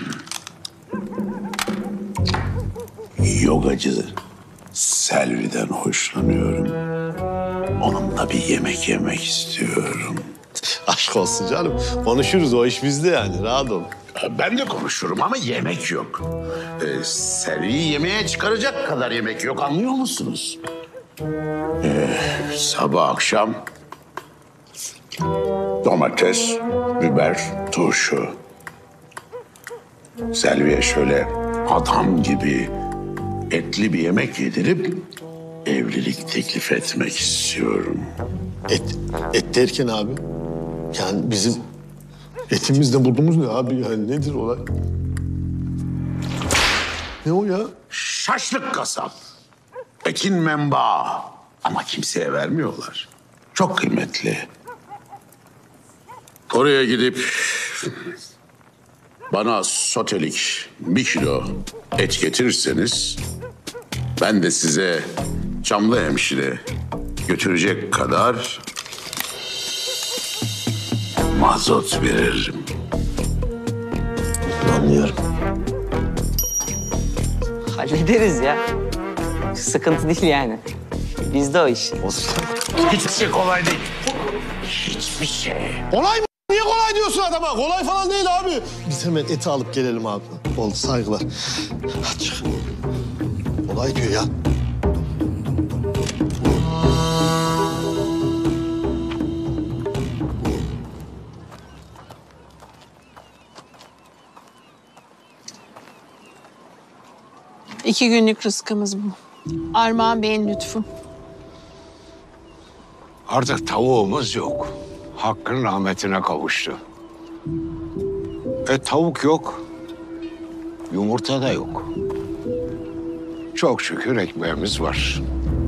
Yogacı Selvi'den hoşlanıyorum. Onunla bir yemek yemek istiyorum. Aşk olsun canım. Konuşuruz, o iş bizde yani. Rahat ol. Ben de konuşurum ama yemek yok. Ee, Selvi'yi yemeğe çıkaracak kadar yemek yok, anlıyor musunuz? Ee, sabah akşam domates, biber, turşu. Selvi'ye şöyle adam gibi etli bir yemek yedirip evlilik teklif etmek istiyorum. Et, et derken abi? Yani bizim etimizde bulduğumuz ne abi? Yani nedir olay? Ne o ya? Şaşlık kasap. Ekin menbaı. Ama kimseye vermiyorlar. Çok kıymetli. Oraya gidip bana sotelik bir kilo et getirirseniz ben de size Çamlı Hemşire götürecek kadar mazot veririm. Anlıyorum. Hallederiz ya. Sıkıntı değil yani. Bizde o iş. Hiçbir şey kolay değil. Hiçbir şey. Kolay mı? Niye kolay diyorsun adama? Kolay falan değil abi. Biz hemen eti alıp gelelim abi. Oldu, saygılar. Hadi çık. Kolay diyor ya. İki günlük rızkımız bu. Armağan Bey'in lütfu. Artık tavuğumuz yok. Hakkın rahmetine kavuştu. E tavuk yok. Yumurta da yok. Çok şükür ekmeğimiz var.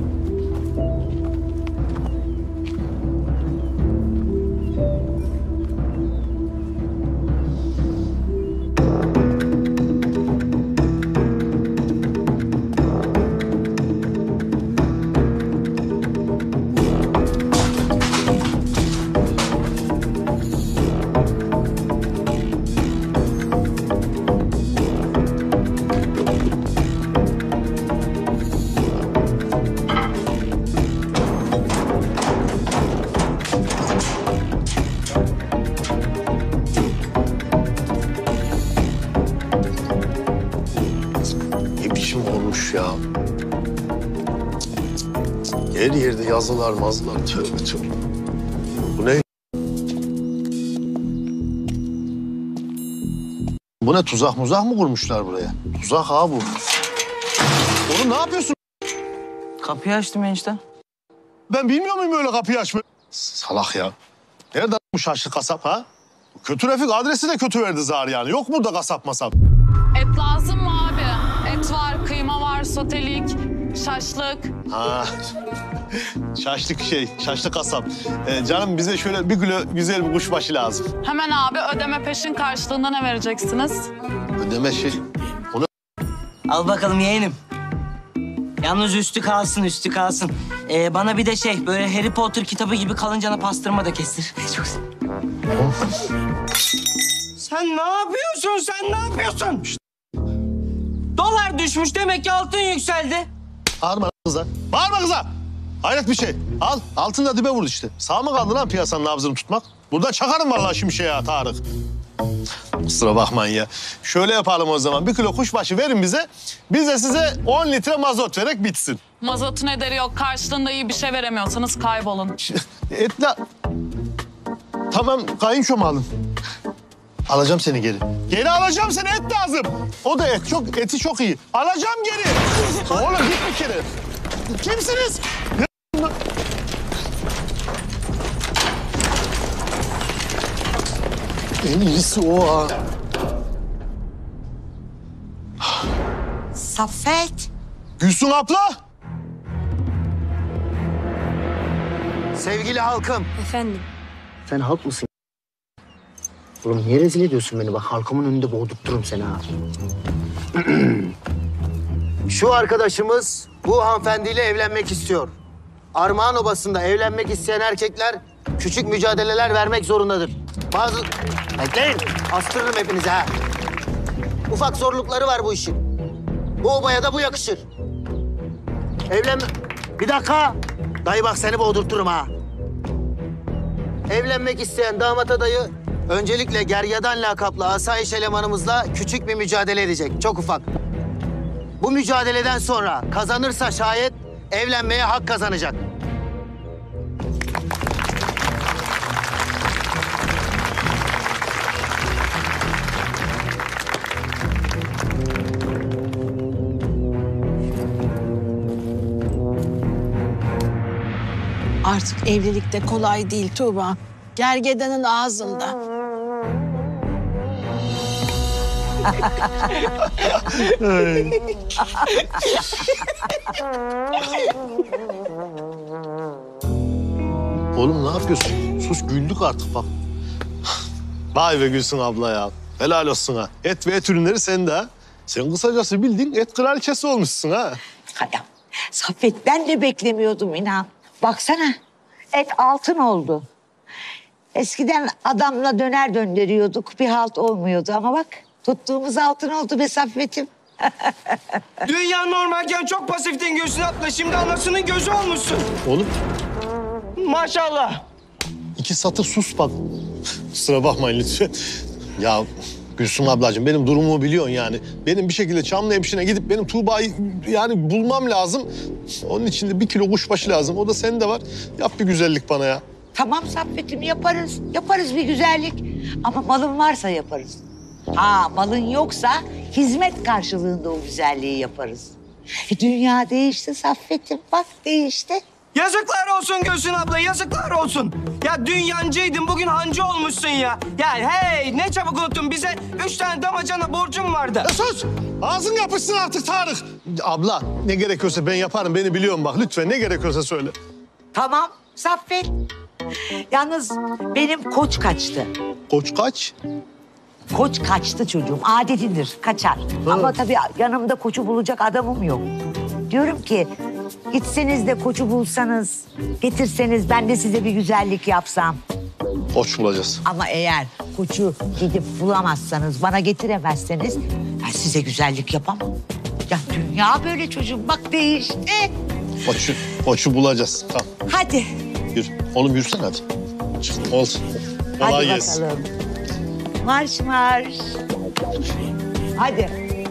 Ne biçim olmuş ya? Her yerde yazılar mazılar. Tövbe tövbe. Bu ne? Bu ne, tuzak muzak mı kurmuşlar buraya? Tuzak ha bu. Oğlum ne yapıyorsun? Kapıyı açtım enişte. Ben bilmiyor muyum öyle kapıyı açmayı? Salak ya. Nereden bu şaşlı kasap ha? Kötü Refik adresi de kötü verdi zar yani. Yok mu da kasap masap? Et lazım mı abi? Et var, kıyma var, sotelik, şaşlık. Ha. Şaşlık şey, şaşlı kasap. Ee, canım bize şöyle bir kilo güzel bir kuşbaşı lazım. Hemen abi ödeme peşin karşılığında ne vereceksiniz? Ödeme şey. Onu... Al bakalım yeğenim. Yalnız üstü kalsın, üstü kalsın. Ee, bana bir de şey, böyle Harry Potter kitabı gibi kalıncana pastırma da kestir. Çok Sen ne yapıyorsun? Sen ne yapıyorsun? Şişt. Dolar düşmüş, demek ki altın yükseldi. Bağırma kıza. Bağırma kıza. Hayret bir şey. Al, altın da dibe vurdu işte. Sağ mı kaldı lan piyasanın nabzını tutmak? Buradan çakarım vallahi şimdi şey ya Tarık. Kusura bakmayın ya. Şöyle yapalım o zaman. Bir kilo kuşbaşı verin bize. Biz de size on litre mazot vererek bitsin. Mazotun ederi yok. Karşılığında iyi bir şey veremiyorsanız kaybolun. Etle... Tamam, kayınçom alın. Alacağım seni geri. Geri alacağım seni, et lazım. O da et, çok eti çok iyi. Alacağım geri. Oğlum git bir kere. Kimsiniz? En iyisi o ha. Saffet. Gülsün abla. Sevgili halkım. Efendim? Sen halk mısın? Oğlum niye rezil ediyorsun beni? Bak halkımın önünde boğdurturum seni ha. Şu arkadaşımız bu hanımefendiyle evlenmek istiyor. Armağan Obası'nda evlenmek isteyen erkekler küçük mücadeleler vermek zorundadır. Bazı... Bekleyin, astırırım hepinizi ha. Ufak zorlukları var bu işin. Bu obaya da bu yakışır. Evlen... Bir dakika. Dayı bak seni boğdurturum ha. Evlenmek isteyen damat adayı öncelikle Gergedan lakaplı asayiş elemanımızla küçük bir mücadele edecek. Çok ufak. Bu mücadeleden sonra kazanırsa şayet evlenmeye hak kazanacak. Artık evlilik de kolay değil Tuğba. Gergedanın ağzında. Oğlum ne yapıyorsun? Sus, güldük artık bak. Vay be Gülsün abla ya. Helal olsun ha. Et ve et ürünleri sende ha. Sen kısacası bildiğin et kraliçesi olmuşsun ha. Hayır. Saffet ben de beklemiyordum inan. Baksana et altın oldu. Eskiden adamla döner döndürüyorduk bir halt olmuyordu ama bak tuttuğumuz altın oldu be Saffet'im. Dünya normalken çok pasiftin Gülsün abla. Şimdi anasının gözü olmuşsun. Oğlum. Maşallah. İki satır sus bak. Kusura bakmayın lütfen. Ya Gülsün ablacığım benim durumumu biliyorsun yani. Benim bir şekilde Çamlıhemşin'e gidip benim Tuğba'yı yani bulmam lazım. Onun için de bir kilo kuşbaşı lazım. O da sende var. Yap bir güzellik bana ya. Tamam Saffet'im yaparız. Yaparız bir güzellik. Ama malın varsa yaparız. Ha malın yoksa hizmet karşılığında o güzelliği yaparız. E, dünya değişti Saffet'im bak değişti. Yazıklar olsun Gülsün abla, yazıklar olsun. Ya dün yancıydın, bugün hancı olmuşsun ya. Yani hey, ne çabuk unuttun. Bize üç tane damacana borcum vardı. Ya sus! Ağzın yapışsın artık Tarık. Abla, ne gerekiyorsa ben yaparım. Beni biliyorum bak. Lütfen ne gerekiyorsa söyle. Tamam Saffet. Yalnız benim koç kaçtı. Koç kaç? Koç kaçtı çocuğum. Adetidir, kaçar. Hı. Ama tabii yanımda koçu bulacak adamım yok. Diyorum ki gitseniz de koçu bulsanız, getirseniz ben de size bir güzellik yapsam. Koç bulacağız. Ama eğer koçu gidip bulamazsanız, bana getiremezseniz ben size güzellik yapamam. Ya dünya böyle çocuğum, bak değişti. Koçu, koçu bulacağız. Tamam. Hadi. Yürü. Oğlum yürüsene hadi. Çık, olsun. Kolay Hadi gelsin. bakalım. Marş marş. Hadi.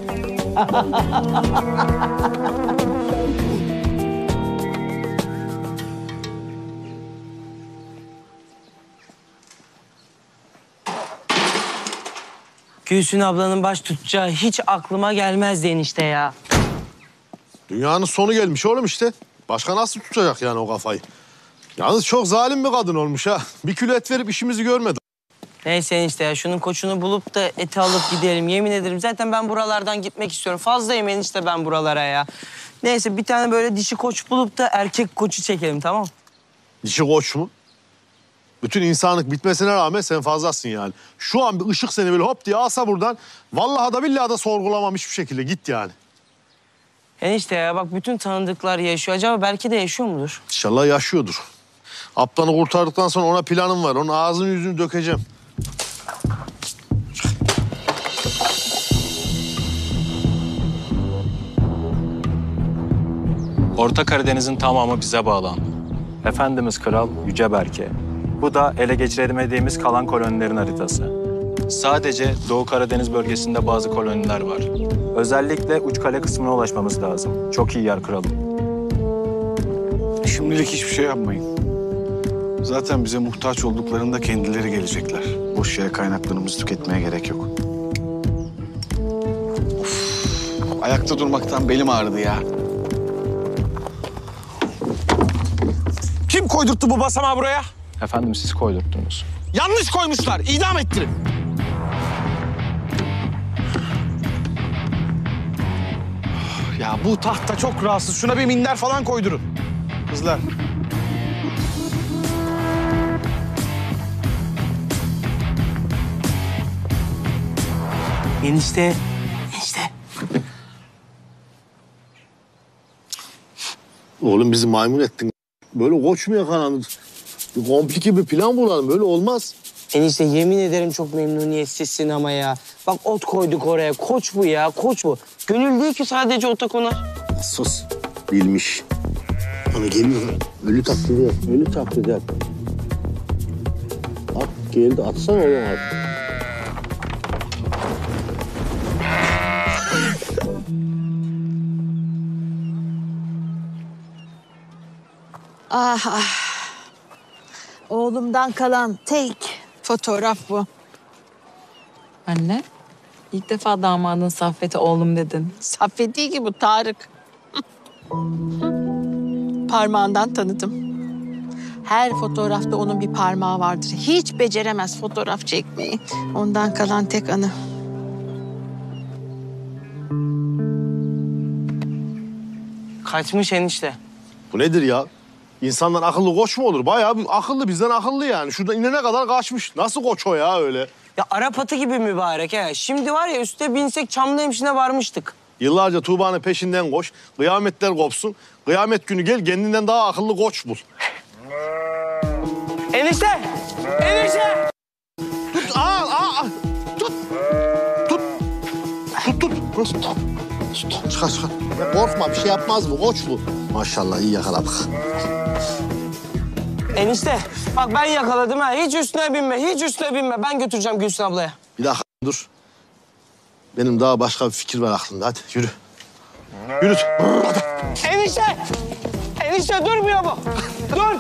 Gülsün ablanın baş tutacağı hiç aklıma gelmezdi enişte ya. Dünyanın sonu gelmiş oğlum işte. Başka nasıl tutacak yani o kafayı? Yalnız çok zalim bir kadın olmuş ha. Bir kilo et verip işimizi görmedi. Neyse enişte ya, şunun koçunu bulup da eti alıp gidelim. Yemin ederim zaten ben buralardan gitmek istiyorum. Fazla yemeyin işte ben buralara ya. Neyse bir tane böyle dişi koç bulup da erkek koçu çekelim, tamam? Dişi koç mu? Bütün insanlık bitmesine rağmen sen fazlasın yani. Şu an bir ışık seni böyle hop diye alsa buradan... ...vallahi da billahi da sorgulamam hiçbir şekilde. Git yani. Enişte ya bak bütün tanıdıklar yaşıyor. Acaba belki de yaşıyor mudur? İnşallah yaşıyordur. Aptanı kurtardıktan sonra ona planım var. Onun ağzını yüzünü dökeceğim. Orta Karadeniz'in tamamı bize bağlandı. Efendimiz Kral Yüce Berke. Bu da ele geçiremediğimiz kalan kolonilerin haritası. Sadece Doğu Karadeniz bölgesinde bazı koloniler var. Özellikle Uçkale kısmına ulaşmamız lazım. Çok iyi yer kralım. Şimdilik hiçbir şey yapmayın. Zaten bize muhtaç olduklarında kendileri gelecekler. Boş yere kaynaklarımızı tüketmeye gerek yok. Of, ayakta durmaktan belim ağrıdı ya. Kim koydurttu bu basamağı buraya? Efendim siz koydurttunuz. Yanlış koymuşlar. İdam ettirin. ya. Bu tahta çok rahatsız. Şuna bir minder falan koydurun. Kızlar. Enişte. Enişte. Oğlum bizi maymun ettin. Böyle koç mu yakalanır? Bir komplike bir plan bulalım. Böyle olmaz. Enişte yemin ederim çok memnuniyetsizsin ama ya. Bak ot koyduk oraya. Koç bu ya, koç bu. Gönül değil ki sadece ota konar. Sus. Bilmiş. Bana geliyor. Ölü taklidi yap. Ölü taklidi yap. At geldi. Atsana oğlum at. Ah ah. Oğlumdan kalan tek fotoğraf bu. Anne, ilk defa damadın Saffet'e oğlum dedin. Saffet değil ki bu, Tarık. Parmağından tanıdım. Her fotoğrafta onun bir parmağı vardır. Hiç beceremez fotoğraf çekmeyi. Ondan kalan tek anı. Kaçmış enişte. Bu nedir ya? İnsanlar akıllı koç mu olur? Bayağı bir akıllı, bizden akıllı yani. Şurada inene kadar kaçmış. Nasıl koç o ya öyle? Ya Arap atı gibi mübarek he. Şimdi var ya üstte binsek Çamlıhemşin'e varmıştık. Yıllarca Tuğba'nın peşinden koş. Kıyametler kopsun. Kıyamet günü gel kendinden daha akıllı koç bul. Enişte! Enişte! Tut, aa, aa, tut. Tut. Tut, tut. Tut. Tut. Çıkar, çıkar. Ya korkma, bir şey yapmaz bu, koç bu. Maşallah iyi yakaladık. Enişte bak ben yakaladım ha. Hiç üstüne binme, hiç üstüne binme. Ben götüreceğim Gülsün ablaya. Bir dakika dur. Benim daha başka bir fikir var aklımda. Hadi yürü. Yürü. Hadi. Enişte! Enişte durmuyor bu. Dur!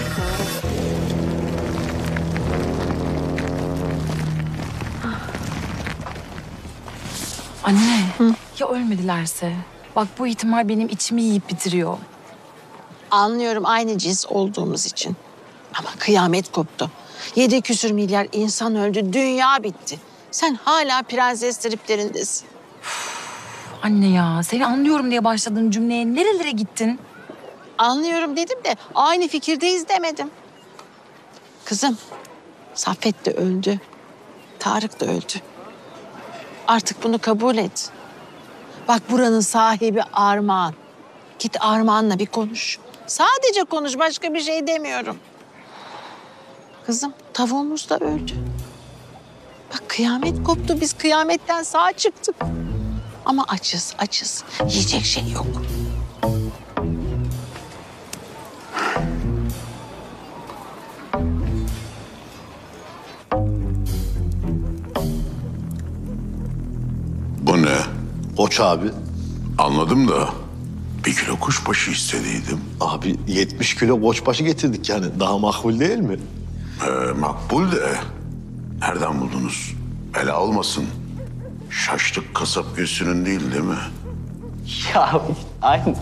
Anne, ya ölmedilerse? Bak bu ihtimal benim içimi yiyip bitiriyor. Anlıyorum aynı cins olduğumuz için. Ama kıyamet koptu. Yedi küsür milyar insan öldü, dünya bitti. Sen hala prenses triplerindesin. Anne ya, seni anlıyorum diye başladığın cümleye nerelere gittin? Anlıyorum dedim de aynı fikirdeyiz demedim. Kızım, Saffet de öldü. Tarık da öldü. Artık bunu kabul et. Bak buranın sahibi Armağan. Git Armağan'la bir konuş. Sadece konuş, başka bir şey demiyorum. Kızım, tavuğumuz da öldü. Bak kıyamet koptu, biz kıyametten sağ çıktık. Ama açız, açız. Yiyecek şey yok. Bu ne? Koç abi. Anladım da bir kilo kuşbaşı istediydim. Abi yetmiş kilo koçbaşı getirdik yani. Daha makbul değil mi? Ee, makbul de nereden buldunuz? Bela olmasın. Şaşlık kasap Gülsün'ün değil değil mi? Ya aynı.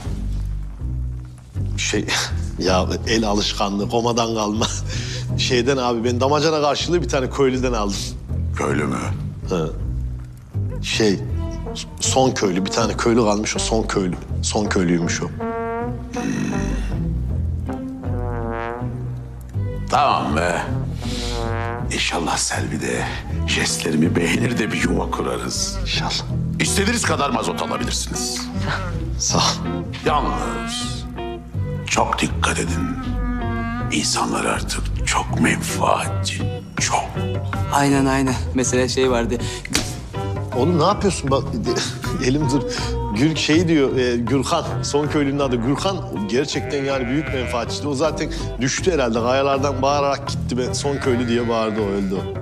Şey ya el alışkanlığı, komadan kalma. Şeyden abi ben damacana karşılığı bir tane köylüden aldım. Köylü mü? Hı. Şey son köylü, bir tane köylü kalmış, o son köylü. Son köylüymüş o. Tamam be. İnşallah Selvi de jestlerimi beğenir de bir yuva kurarız. İnşallah. İstediğiniz kadar mazot alabilirsiniz. Sağ ol. Yalnız çok dikkat edin. İnsanlar artık çok menfaatçi. Çok. Aynen aynen. Mesela şey vardı. Oğlum ne yapıyorsun? Bak elim dur. Gül şey diyor, e, Gürkan. Son köylünün adı Gürkan. Gerçekten yani büyük menfaatçiydi. O zaten düştü herhalde. Kayalardan bağırarak gitti. Ben son köylü diye bağırdı o, öldü o.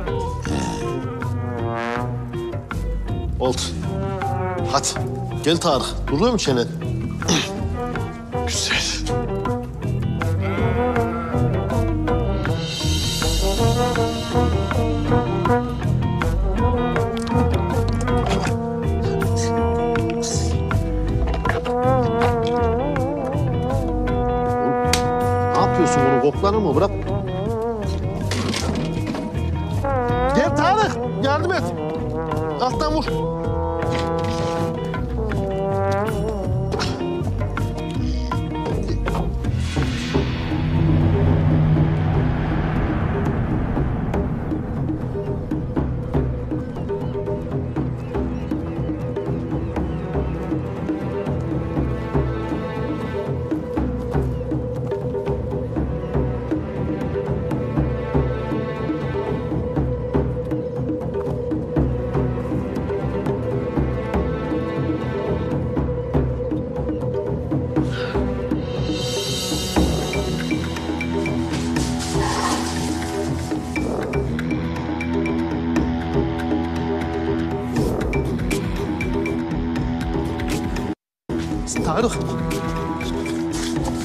Oldu. Hadi. Gel Tarık. Duruyor mu çenen? Güzel. Ne yapıyorsun bunu? Koklanır mı? Bırak. Gel Tarık. Yardım et. Alttan vur.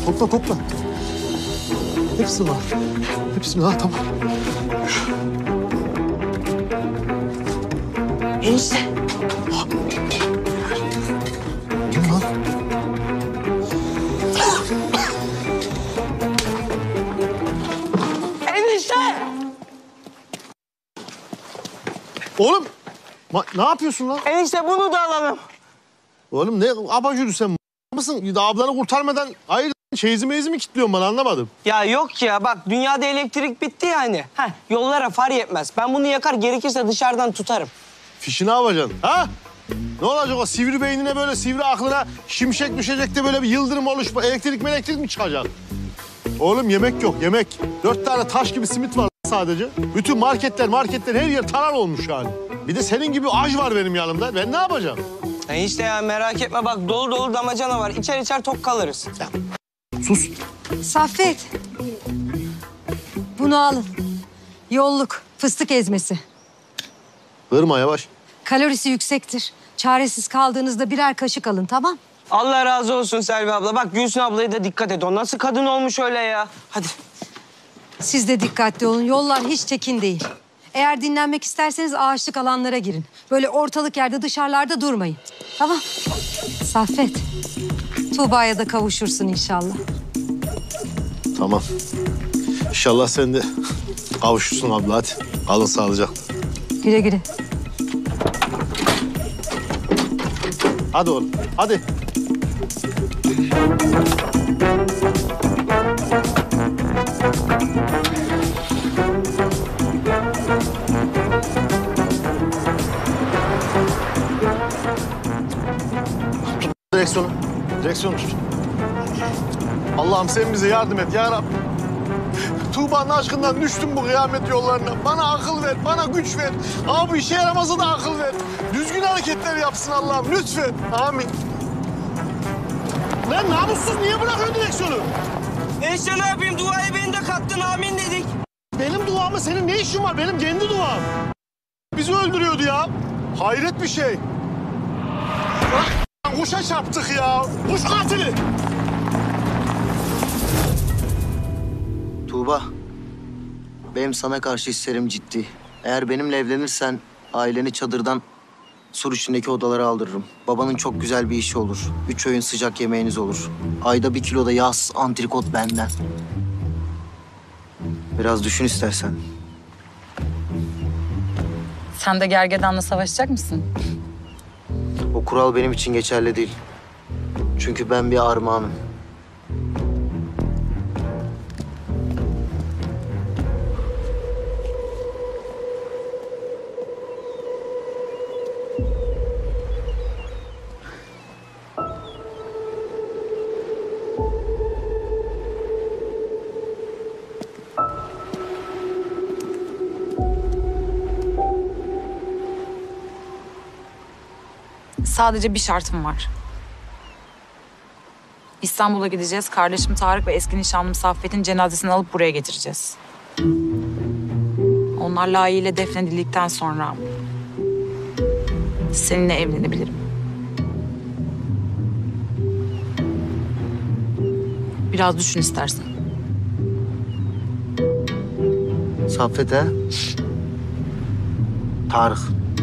Topla topla. Hepsi var. Hepsi var. Tamam. Enişte. Kim lan? Enişte. Oğlum ma- ne yapıyorsun lan? Enişte bunu da alalım. Oğlum ne abajuru sen m- mısın? Daha ablanı kurtarmadan hayır çeyizi meyzi mi kilitliyorsun bana anlamadım. Ya yok ya bak dünyada elektrik bitti yani. Heh, yollara far yetmez. Ben bunu yakar gerekirse dışarıdan tutarım. Fişini avacaksın ha? Ne olacak o sivri beynine böyle sivri aklına şimşek düşecek de böyle bir yıldırım oluşma elektrik mi elektrik mi çıkacak? Oğlum yemek yok yemek. Dört tane taş gibi simit var sadece. Bütün marketler marketler her yer talan olmuş yani. Bir de senin gibi aj var benim yanımda. Ben ne yapacağım? Enişte ya merak etme bak dolu dolu damacana var. İçer içer tok kalırız. Ya, sus. Saffet. Bunu alın. Yolluk, fıstık ezmesi. Kırma yavaş. Kalorisi yüksektir. Çaresiz kaldığınızda birer kaşık alın, tamam? Allah razı olsun Selvi abla. Bak Gülsün ablaya da dikkat et. O nasıl kadın olmuş öyle ya. Hadi. Siz de dikkatli olun. Yollar hiç tekin değil. Eğer dinlenmek isterseniz ağaçlık alanlara girin. Böyle ortalık yerde dışarılarda durmayın. Tamam. Saffet. Tuğba'ya da kavuşursun inşallah. Tamam. İnşallah sen de kavuşursun abla hadi. Kalın sağlıcakla. Güle güle. Hadi oğlum hadi. Tut direksiyonu. Direksiyonu tut. Allah'ım sen bize yardım et ya Rabbim. Tuğba'nın aşkından düştüm bu kıyamet yollarına. Bana akıl ver, bana güç ver. Ama bu işe yaramazsa da akıl ver. Düzgün hareketler yapsın Allah'ım lütfen. Amin. Lan namussuz niye bırakıyorsun direksiyonu? Enişte ne yapayım? Duayı beni de kattın. Amin dedik. Benim duamı senin ne işin var? Benim kendi duam. Bizi öldürüyordu ya. Hayret bir şey. Lan kuşa çarptık ya. Kuş katili. Tuğba, benim sana karşı hislerim ciddi. Eğer benimle evlenirsen aileni çadırdan sur içindeki odalara aldırırım. Babanın çok güzel bir işi olur. Üç öğün sıcak yemeğiniz olur. Ayda bir kilo da yağsız antrikot benden. Biraz düşün istersen. Sen de gergedanla savaşacak mısın? O kural benim için geçerli değil. Çünkü ben bir armağanım. Sadece bir şartım var. İstanbul'a gideceğiz. Kardeşim Tarık ve eski nişanlım Saffet'in cenazesini alıp buraya getireceğiz. Onlar layığıyla defnedildikten sonra seninle evlenebilirim. Biraz düşün istersen. Saffet ha? Tarık.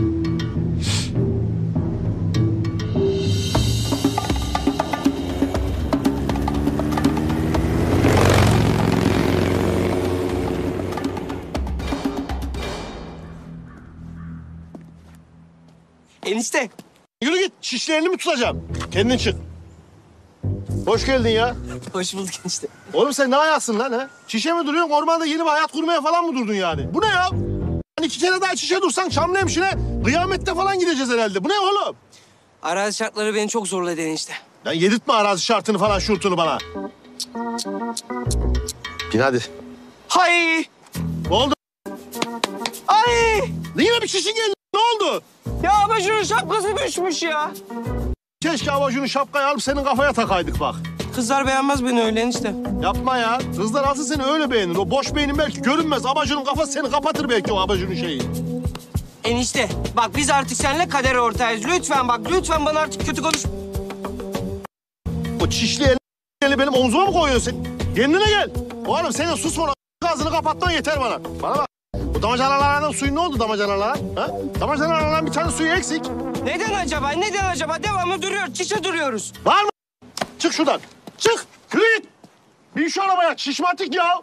Enişte. Yürü git. Şişlerini mi tutacağım? Kendin çık. Hoş geldin ya. Hoş bulduk enişte. Oğlum sen ne ayaksın lan ha? Şişe mi duruyorsun? Ormanda yeni bir hayat kurmaya falan mı durdun yani? Bu ne ya? Hani iki kere daha şişe dursan Çamlıhemşin'e kıyamette falan gideceğiz herhalde. Bu ne oğlum? Arazi şartları beni çok zorladı enişte. Lan yedirtme arazi şartını falan şurtunu bana. Bin hadi. Hay! Ne oldu? Ay! Yine bir şişin geldi. Ne oldu? Ya abajurun şapkası düşmüş ya. Keşke abajurun şapkayı alıp senin kafaya takaydık bak. Kızlar beğenmez beni öyle enişte. Yapma ya. Kızlar asıl seni öyle beğenir. O boş beynin belki görünmez. Abajurun kafası seni kapatır belki o abajurun şeyi. Enişte bak biz artık seninle kader ortağıyız. Lütfen bak lütfen bana artık kötü konuş. O çişli el eli benim omzuma mı koyuyorsun sen? Kendine gel. Oğlum senin susma ağzını kapatman yeter bana. Bana bak. Bu damacanalardan suyun ne oldu damacanalara? Ha? Damacanalardan bir tane suyu eksik. Neden acaba? Neden acaba? Devamlı duruyor. Çişe duruyoruz. Var mı? Çık şuradan. Çık. Yürü git. Bin şu arabaya. Şişmantık ya.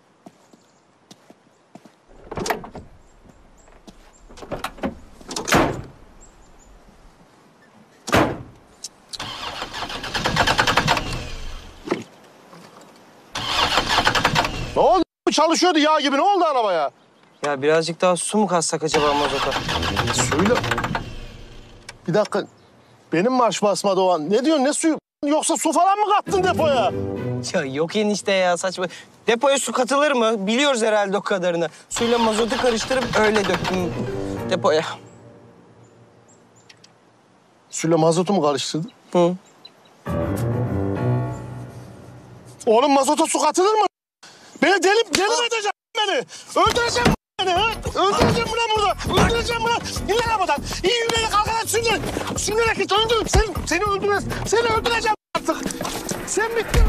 Ne oldu? Çalışıyordu yağ gibi. Ne oldu arabaya? Ya birazcık daha su mu katsak acaba mazota? Suyla... Bir dakika. Benim marş basmadı o an. Ne diyorsun? Ne suyu? Yoksa su falan mı kattın depoya? Ya yok enişte ya saçma. Depoya su katılır mı? Biliyoruz herhalde o kadarını. Suyla mazotu karıştırıp öyle döktüm depoya. Suyla mazotu mu karıştırdın? Hı. Oğlum mazota su katılır mı? Beni deli, deli mi edeceksin beni? Öldüreceğim beni ha? Öldüreceğim bunu burada. Öldüreceğim bunu. İn arabadan. İyi yürüyerek kalkarak sürünerek. Sürünerek git öldür. Seni, seni öldürmez. Seni öldüreceğim artık. Sen bittin.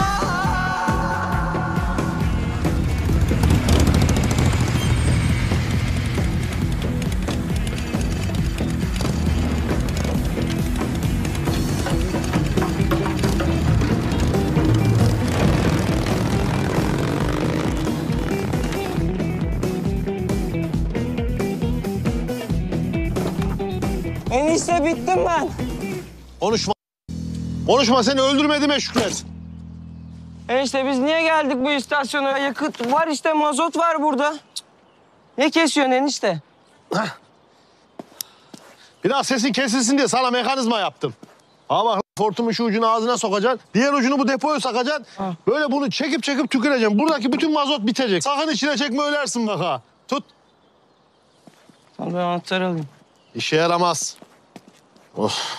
Enişte bittim ben. Konuşma. Konuşma seni öldürmediğime şükret. Enişte biz niye geldik bu istasyona? Yakıt var işte mazot var burada. Ne kesiyorsun enişte? Heh. Biraz sesin kesilsin diye sana mekanizma yaptım. Ha bak hortumun şu ucunu ağzına sokacaksın. Diğer ucunu bu depoya sakacaksın. Ha. Böyle bunu çekip çekip tüküreceksin. Buradaki bütün mazot bitecek. Sakın içine çekme ölersin bak ha. Tut. Tamam ben anahtarı alayım. İşe yaramaz. Of.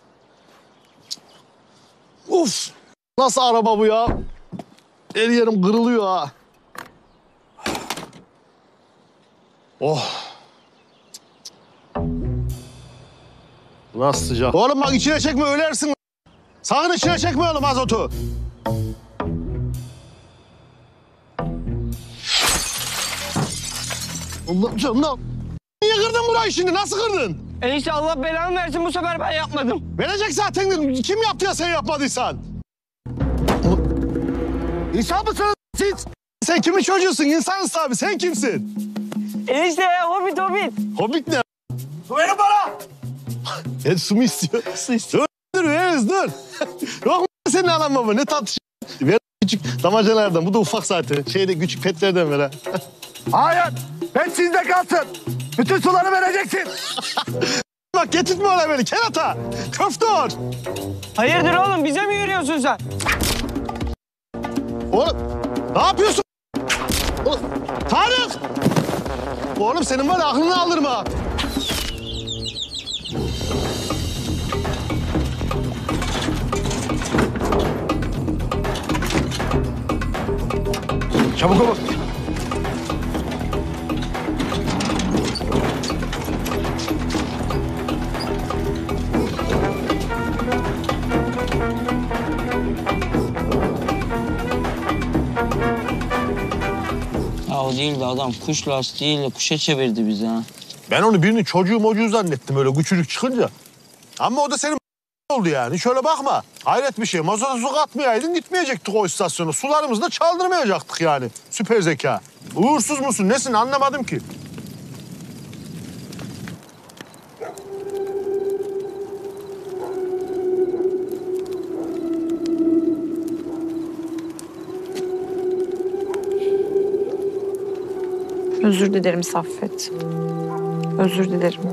Uf. Nasıl araba bu ya? Her yerim kırılıyor ha. Oh. Nasıl sıcak? Oğlum bak içine çekme ölersin. Sakın içine çekme oğlum azotu. Allah'ım canım. Niye kırdın burayı şimdi? Nasıl kırdın? Enişte Allah belanı versin bu sefer ben yapmadım. Verecek zaten. Kim yaptı ya sen yapmadıysan? İnsan mısınız siz? Sen kimin çocuğusun? İnsanız tabii. Sen kimsin? Enişte ya hobbit hobbit. Hobbit ne? Su verin bana. E, su mu istiyor? Su istiyor. Dur, dur veririz dur. Yok mu senin alan baba? Ne tatlı şey. Ver küçük damacanalardan. Bu da ufak zaten. Şeyde küçük petlerden ver ha. Hayır. Pet sizde kalsın. Bütün suları vereceksin. Bak getirtme ona beni kerata. Köfte ol. Hayırdır oğlum bize mi yürüyorsun sen? Oğlum ne yapıyorsun? Oğlum, Tarık! Oğlum senin var ya aklını aldırma. Çabuk ol. Ya o değil de adam kuş lastiğiyle kuşa çevirdi bizi ha. Ben onu birinin çocuğu mocuğu zannettim öyle küçücük çıkınca. Ama o da senin oldu yani. Şöyle bakma. Hayret bir şey. Mazota su katmayaydın gitmeyecektik o istasyona. Sularımızı da çaldırmayacaktık yani. Süper zeka. Uğursuz musun? Nesin? Anlamadım ki. Özür dilerim Saffet. Özür dilerim.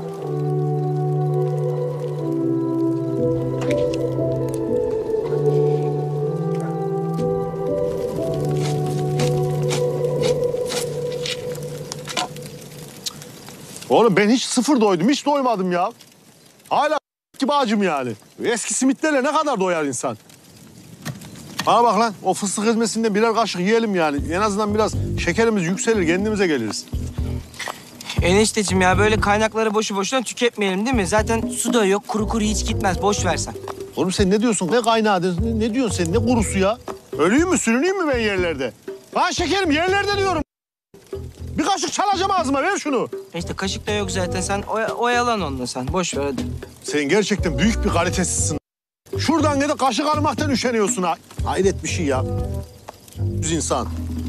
Oğlum ben hiç sıfır doydum. Hiç doymadım ya. Hala gibi acım yani. Eski simitlerle ne kadar doyar insan? Bana bak lan. O fıstık ezmesinden birer kaşık yiyelim yani. En azından biraz şekerimiz yükselir. Kendimize geliriz. Enişteciğim ya böyle kaynakları boşu boşuna tüketmeyelim değil mi? Zaten su da yok, kuru kuru hiç gitmez. Boş versen. Oğlum sen ne diyorsun? Ne kaynağı? Ne, ne diyorsun sen? Ne kurusu ya? Öleyim mi? Sürüneyim mi ben yerlerde? Ha şekerim yerlerde diyorum. Bir kaşık çalacağım ağzıma. Ver şunu. İşte kaşık da yok zaten. Sen oy oyalan onunla sen. Boş ver hadi. Sen gerçekten büyük bir kalitesizsin. Şuradan ne de kaşık almaktan üşeniyorsun ha. Hayret bir şey ya. Düz insan.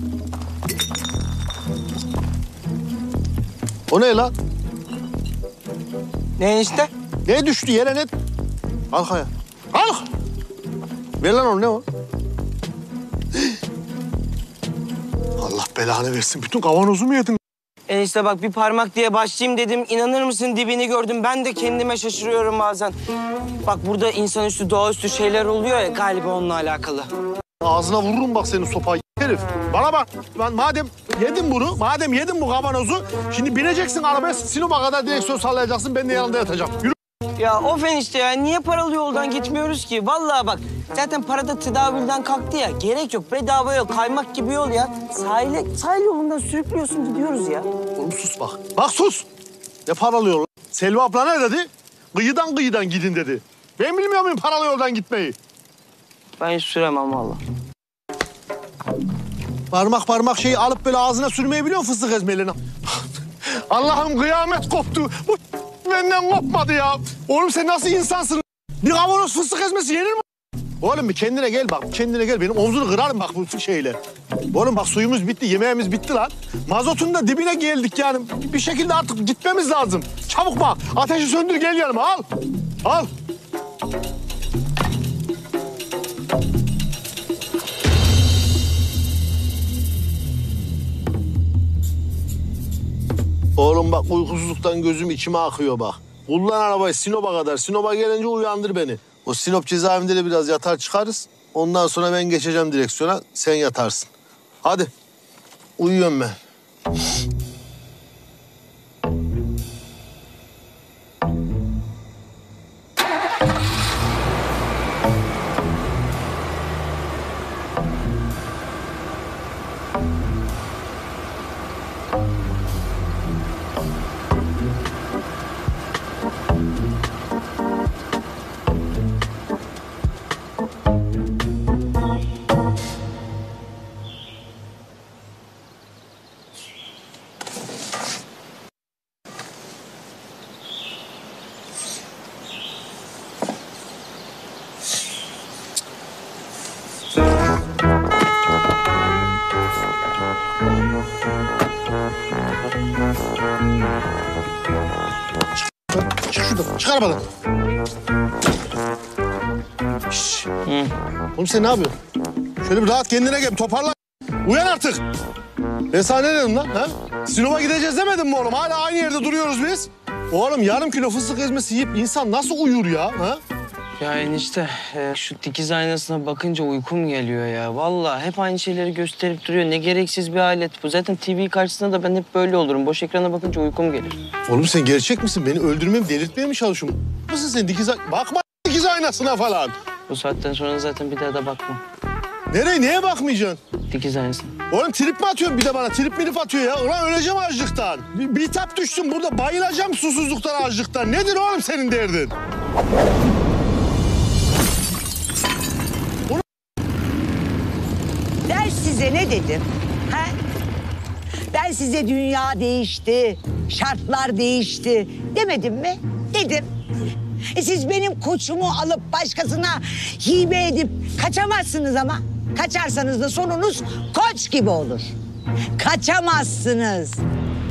O ne lan? Ne işte? Ne düştü yere ne? Kalk ayağa. Kalk! Ver lan onu ne o? Allah belanı versin. Bütün kavanozu mu yedin? Enişte bak bir parmak diye başlayayım dedim. İnanır mısın dibini gördüm. Ben de kendime şaşırıyorum bazen. Bak burada insanüstü, doğaüstü şeyler oluyor ya galiba onunla alakalı. Ağzına vururum bak senin sopayı herif. Bana bak lan madem yedin bunu, madem yedin bu kavanozu, şimdi bineceksin arabaya Sinop'a kadar direksiyon sallayacaksın, ben de yanında yatacağım. Yürü. Ya of enişte ya niye paralı yoldan gitmiyoruz ki? Vallahi bak zaten parada tedavülden kalktı ya. Gerek yok bedava yok kaymak gibi yol ya. Sahile, sahil yolundan sürüklüyorsun gidiyoruz ya. Oğlum sus bak. Bak sus. Ne paralı yol? Selvi abla ne dedi? Kıyıdan kıyıdan gidin dedi. Ben bilmiyor muyum paralı yoldan gitmeyi? Ben hiç süremem vallahi. Parmak parmak şeyi alıp böyle ağzına sürmeyi biliyor musun fıstık ezmelerini? Allah'ım kıyamet koptu. Bu benden kopmadı ya. Oğlum sen nasıl insansın? Bir kavanoz fıstık ezmesi yenir mi? Oğlum bir kendine gel bak, kendine gel. Benim omzunu kırarım bak bu şeyle. Oğlum bak suyumuz bitti, yemeğimiz bitti lan. Mazotun da dibine geldik yani. Bir şekilde artık gitmemiz lazım. Çabuk bak, ateşi söndür gel yanıma al. Al. Oğlum bak uykusuzluktan gözüm içime akıyor bak. Kullan arabayı Sinop'a kadar. Sinop'a gelince uyandır beni. O Sinop cezaevinde de biraz yatar çıkarız. Ondan sonra ben geçeceğim direksiyona. Sen yatarsın. Hadi. Uyuyorum ben. Çık şuradan, çık arabadan. Şşş. Oğlum sen ne yapıyorsun? Şöyle bir rahat kendine gel, toparlan. Uyan artık. Ben sana ne dedim lan? Ha? Sinop'a gideceğiz demedim mi oğlum? Hala aynı yerde duruyoruz biz. Oğlum yarım kilo fıstık ezmesi yiyip insan nasıl uyur ya? Ha? Ya enişte e, şu dikiz aynasına bakınca uykum geliyor ya. Vallahi hep aynı şeyleri gösterip duruyor. Ne gereksiz bir alet bu. Zaten T V karşısında da ben hep böyle olurum. Boş ekrana bakınca uykum gelir. Oğlum sen gerçek misin? Beni öldürmeye mi, delirtmeye mi çalışıyorsun? Mısın sen dikiz ay- Bakma dikiz aynasına falan. Bu saatten sonra zaten bir daha da bakmam. Nereye, neye bakmayacaksın? Dikiz aynasına. Oğlum trip mi atıyorsun bir de bana? Trip milip atıyor ya. Ulan öleceğim açlıktan. Bir, bir tap düştüm burada. Bayılacağım susuzluktan, açlıktan. Nedir oğlum senin derdin? Ben size ne dedim? Ha? Ben size dünya değişti, şartlar değişti demedim mi? Dedim. E siz benim koçumu alıp başkasına hibe edip kaçamazsınız ama. Kaçarsanız da sonunuz koç gibi olur. Kaçamazsınız.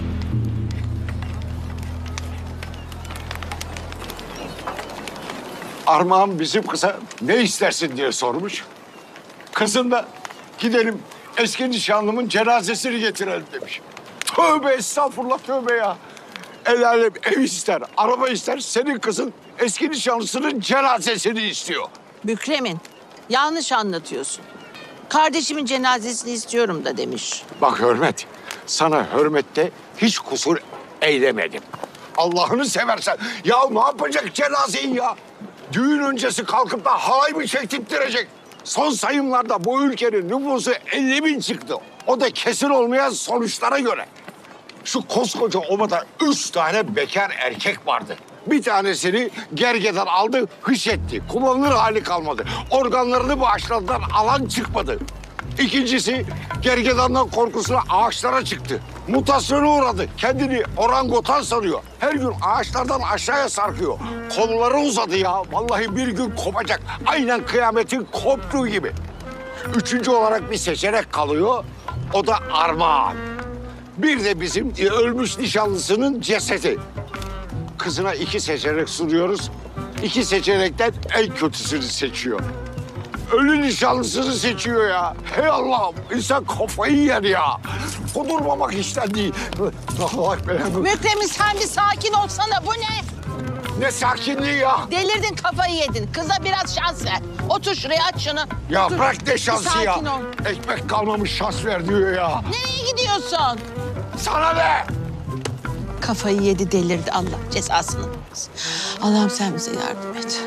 Armağan bizim kıza ne istersin diye sormuş. Kızım da gidelim eski nişanlımın cenazesini getirelim demiş. Tövbe estağfurullah tövbe ya. El alem ev ister, araba ister. Senin kızın eski nişanlısının cenazesini istiyor. Mükremin, yanlış anlatıyorsun. Kardeşimin cenazesini istiyorum da demiş. Bak Hürmet, sana hürmette hiç kusur eylemedim. Allah'ını seversen. Ya ne yapacak cenazeyi ya? Düğün öncesi kalkıp da halay mı çektirttirecek? Son sayımlarda bu ülkenin nüfusu elli bin çıktı. O da kesin olmayan sonuçlara göre. Şu koskoca obada üç tane bekar erkek vardı. Bir tanesini gergedan aldı, hış etti. Kullanılır hali kalmadı. Organlarını bağışladılar, alan çıkmadı. İkincisi gergedandan korkusuyla ağaçlara çıktı. Mutasyona uğradı. Kendini orangutan sanıyor. Her gün ağaçlardan aşağıya sarkıyor. Kolları uzadı ya. Vallahi bir gün kopacak. Aynen kıyametin koptuğu gibi. Üçüncü olarak bir seçenek kalıyor. O da armağan. Bir de bizim ölmüş nişanlısının cesedi. Kızına iki seçenek sunuyoruz. İki seçenekten en kötüsünü seçiyor. Ölü nişanlısını seçiyor ya. Hey Allah'ım, insan kafayı yer ya. Kudurmamak işten değil. Allah belanı. Mükremin sen bir sakin olsana. Bu ne? Ne sakinliği ya? Delirdin, kafayı yedin. Kıza biraz şans ver. Otur şuraya, aç şunu. Ya Otur. bırak ne Bir şansı ya. sakin ol. Ekmek kalmamış şans ver diyor ya. Nereye gidiyorsun? Sana ne? Kafayı yedi, delirdi. Allah cezasını versin. Allah'ım sen bize yardım et.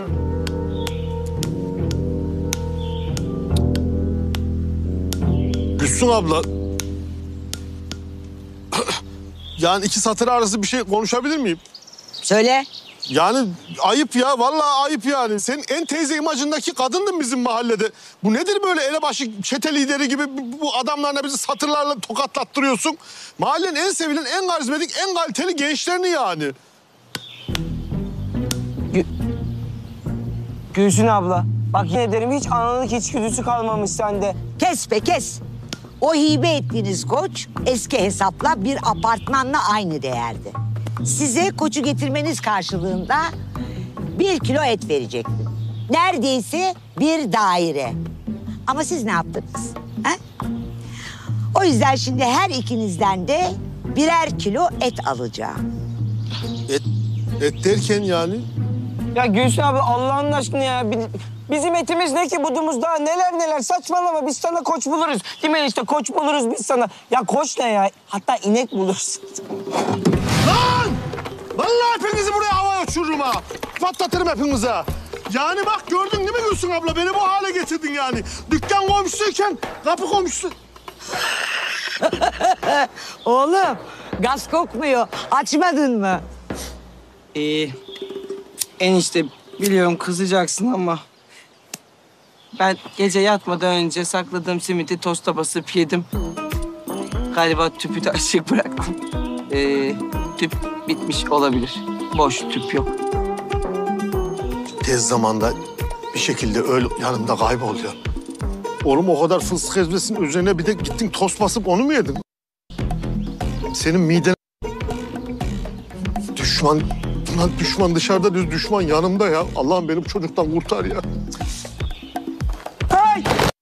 Gülsün abla. Yani iki satır arası bir şey konuşabilir miyim? Söyle. Yani ayıp ya, vallahi ayıp yani. Sen en teyze imajındaki kadındın bizim mahallede. Bu nedir böyle elebaşı çete lideri gibi bu adamlarla bizi satırlarla tokatlattırıyorsun? Mahallenin en sevilen, en karizmatik, en kaliteli gençlerini yani. Gülsün abla, bak yine derim hiç analık içgüdüsü kalmamış sende. Kes be kes. O hibe ettiğiniz koç eski hesapla bir apartmanla aynı değerdi. Size koçu getirmeniz karşılığında bir kilo et verecektim. Neredeyse bir daire. Ama siz ne yaptınız? Ha? O yüzden şimdi her ikinizden de birer kilo et alacağım. Et, et derken yani? Ya Gülsün abi Allah'ın aşkına ya. Bizim etimiz ne ki budumuz daha neler neler saçmalama biz sana koç buluruz. Değil mi işte koç buluruz biz sana. Ya koç ne ya? Hatta inek buluruz. Lan! Vallahi hepinizi buraya havaya uçururum ha. Patlatırım hepinize. Yani bak gördün değil mi Gülsün abla? Beni bu hale getirdin yani. Dükkan komşusuyken kapı komşusu. Oğlum gaz kokmuyor. Açmadın mı? Ee, enişte biliyorum kızacaksın ama... Ben gece yatmadan önce sakladığım simidi tosta basıp yedim. Galiba tüpü de açık bıraktım. Ee, tüp bitmiş olabilir. Boş tüp yok. Tez zamanda bir şekilde öyle yanımda kayboluyor. Oğlum o kadar fıstık ezmesinin üzerine bir de gittin tost basıp onu mu yedin? Senin miden... Düşman... Lan düşman dışarıda düz düşman yanımda ya. Allah'ım benim çocuktan kurtar ya. Hey!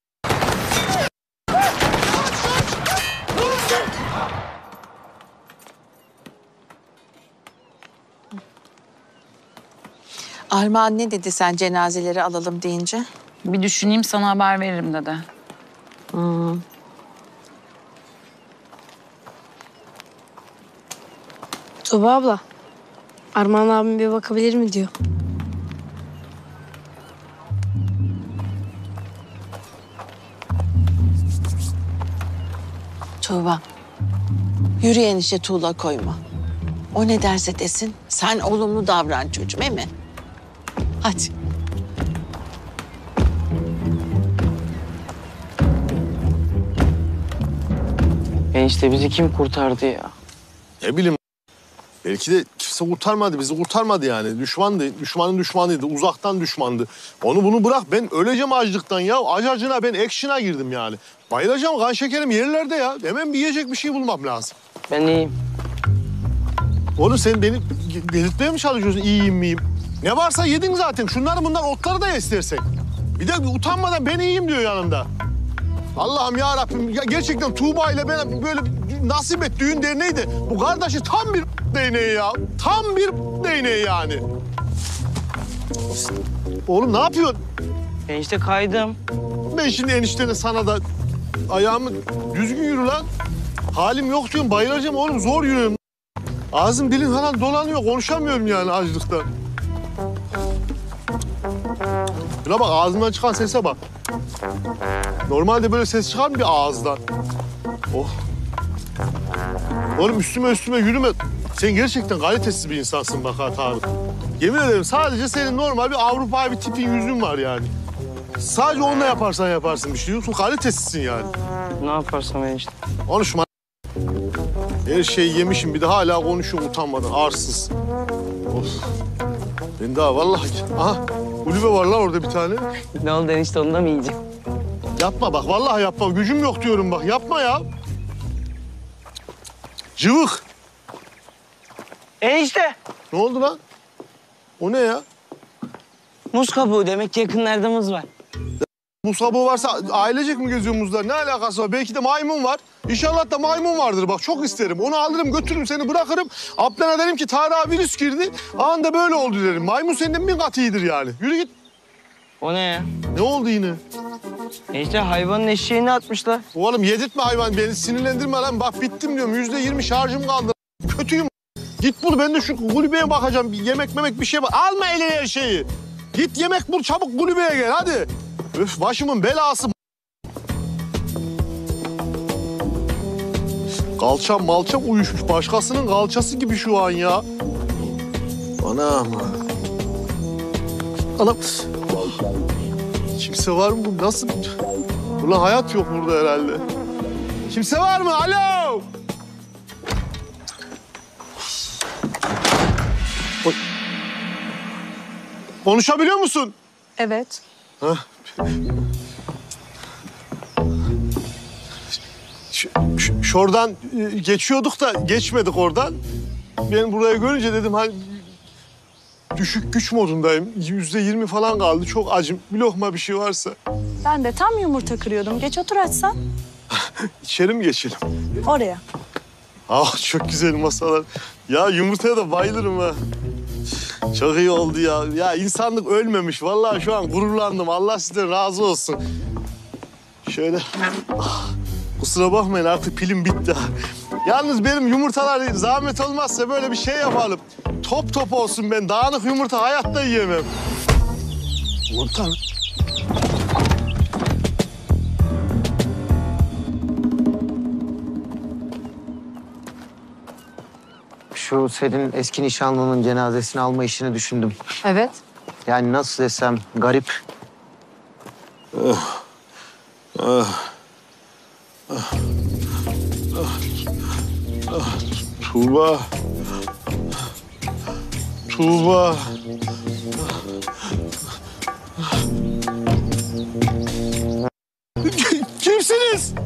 Armağan ne dedi sen cenazeleri alalım deyince? Bir düşüneyim sana haber veririm dedi. Hmm. Tuğba abla, Armağan abim bir bakabilir mi diyor. Tuğba, yürüyen işe tuğla koyma. O ne derse desin, sen olumlu davran çocuğum, değil mi? Hadi. Enişte bizi kim kurtardı ya? Ne bileyim. Belki de kimse kurtarmadı, bizi kurtarmadı yani. Düşmandı, düşmanın düşmanıydı, uzaktan düşmandı. Onu bunu bırak, ben öleceğim açlıktan ya. Aç acına ben action'a girdim yani. Bayılacağım, kan şekerim yerlerde ya. Hemen bir yiyecek bir şey bulmam lazım. Ben iyiyim. Oğlum sen beni delirtmeye mi çalışıyorsun iyiyim miyim? Ne varsa yedin zaten. Şunları bunlar otları da ye istersen. Bir de utanmadan ben iyiyim diyor yanımda. Allah'ım ya Rabbim ya gerçekten Tuğba ile ben böyle nasip et düğün derneği de bu kardeşi tam bir değneği ya. Tam bir değneği yani. Oğlum ne yapıyorsun? Enişte kaydım. Ben şimdi eniştene sana da ayağımı düzgün yürü lan. Halim yok diyorum bayılacağım oğlum zor yürüyorum. Ağzım dilim falan dolanıyor konuşamıyorum yani açlıktan. Şuna bak ağzımdan çıkan sese bak. Normalde böyle ses çıkar mı bir ağızdan? Oh. Oğlum üstüme üstüme yürüme. Sen gerçekten kalitesiz bir insansın bak ha Tarık. Yemin ederim sadece senin normal bir Avrupa bir tipin yüzün var yani. Sadece onunla yaparsan yaparsın bir şey. Yoksa kalitesizsin yani. Ne yaparsam ben işte. Konuşma. Her şeyi yemişim bir de hala konuşuyorum utanmadan. Arsız. Of. Ben daha vallahi... Aha kulübe var lan orada bir tane. Ne oldu enişte, onu da mı yiyeceğim? Yapma bak vallahi yapma. Gücüm yok diyorum bak. Yapma ya. Cıvık. Enişte. Ne oldu lan? O ne ya? Muz kabuğu, demek ki yakınlarda muz var. Muz kabuğu varsa ailecek mi geziyor muzlar? Ne alakası var? Belki de maymun var. İnşallah da maymun vardır bak. Çok isterim. Onu alırım götürürüm seni bırakırım. Ablana derim ki Tarık'a virüs girdi. Anında böyle oldu derim. Maymun senden bin kat iyidir yani. Yürü git. O ne ya? Ne oldu yine? Enişte hayvanın eşeğini atmışlar. Oğlum yedirtme hayvan. Beni sinirlendirme lan. Bak bittim diyorum. Yüzde yirmi şarjım kaldı. Kötüyüm. Git bul. Ben de şu kulübeye bakacağım. Bir yemek memek bir şey var. Alma eline her şeyi. Git yemek bul. Çabuk kulübeye gel hadi. Öf başımın belası. Kalçam malçam uyuşmuş. Başkasının kalçası gibi şu an ya. Anam. Anam. Kimse var mı? Nasıl? Ulan hayat yok burada herhalde. Kimse var mı? Alo! Konuşabiliyor musun? Evet. Hah. Ş- ş- şuradan e, geçiyorduk da geçmedik oradan. Ben buraya görünce dedim hani düşük güç modundayım. Yüzde yirmi falan kaldı. Çok acım. Bir lokma bir şey varsa. Ben de tam yumurta kırıyordum. Geç otur açsan. İçeri mi geçelim? Oraya. Ah çok güzel masalar. Ya yumurtaya da bayılırım ha. Çok iyi oldu ya. Ya insanlık ölmemiş. Vallahi şu an gururlandım. Allah sizden razı olsun. Şöyle. Ah, kusura bakmayın artık pilim bitti. Yalnız benim yumurtalar zahmet olmazsa böyle bir şey yapalım. Top top olsun ben. Dağınık yumurta hayatta yiyemem. Yumurta mı? Şu senin eski nişanlının cenazesini alma işini düşündüm. Evet. Yani nasıl desem garip. Ah. Ah. Ah. Ah. Ah. Tuğba. Tuğba. Kimsiniz?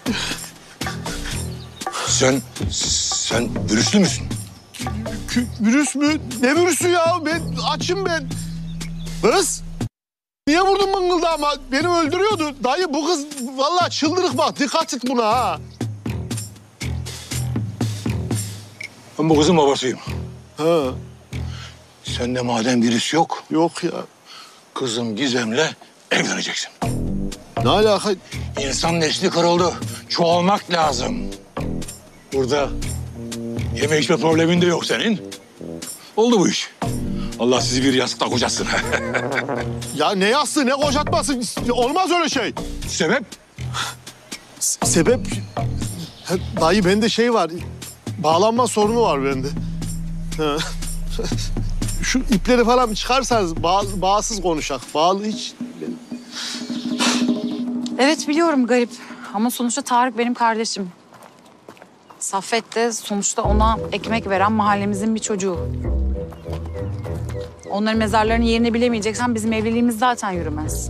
Sen, sen virüslü müsün? Kü- virüs mü? Ne virüsü ya? Ben açım ben. Kız. Niye vurdun mıngıldağıma? Beni öldürüyordu. Dayı bu kız vallahi çıldırık bak. Dikkat et buna ha. Ben bu kızın babasıyım. Ha. Sende madem virüs yok. Yok ya. Kızım Gizem'le evleneceksin. Ne alaka? İnsan nesli kırıldı. Çoğalmak lazım. Burada yeme içme problemin de yok senin. Oldu bu iş. Allah sizi bir yastıkta kocatsın. Ya ne yastığı ne kocatması? Olmaz öyle şey. Sebep? S- sebep? Ha, dayı bende şey var. Bağlanma sorunu var bende. Ha. Şu ipleri falan bir çıkarsanız bağ, bağsız konuşak. Bağlı hiç... Evet biliyorum garip. Ama sonuçta Tarık benim kardeşim. Saffet de sonuçta ona ekmek veren mahallemizin bir çocuğu. Onların mezarlarının yerini bilemeyeceksen bizim evliliğimiz zaten yürümez.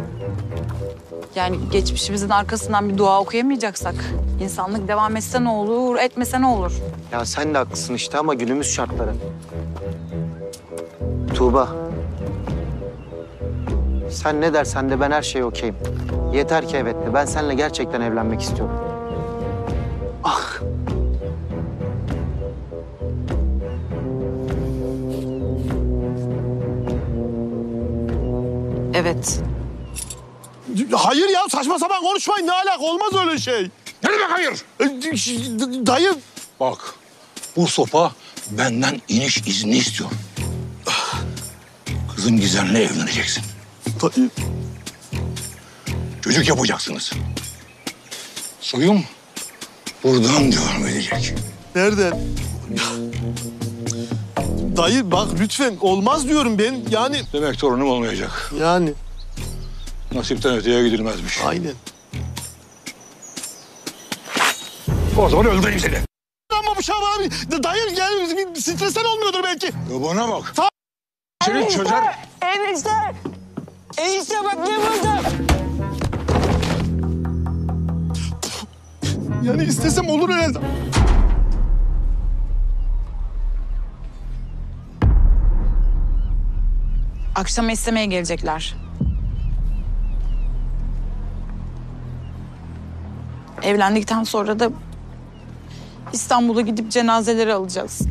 Yani geçmişimizin arkasından bir dua okuyamayacaksak... insanlık devam etse ne olur, etmese ne olur? Ya sen de haklısın işte ama günümüz şartları. Tuğba. Sen ne dersen de ben her şeye okeyim. Yeter ki evet de ben seninle gerçekten evlenmek istiyorum. Ah. Evet. Hayır ya saçma sapan konuşmayın. Ne alaka? Olmaz öyle şey. Ne demek hayır? Dayı. Bak bu sopa benden iniş izni istiyor. Kızım Gizem'le evleneceksin. Dayı. Çocuk yapacaksınız. Soyum buradan devam edecek. Nereden? Dayı bak lütfen olmaz diyorum ben yani. Demek torunum olmayacak. Yani. Nasipten öteye gidilmezmiş. Aynen. O zaman öldüreyim seni. Ama bu Şaban abi dayı yani stresten olmuyordur belki. Ya bana bak. Ta Seni çözer. Enişte! Enişte bak ne buldum. Yani istesem olur herhalde. Akşama istemeye gelecekler. Evlendikten sonra da İstanbul'a gidip cenazeleri alacağız.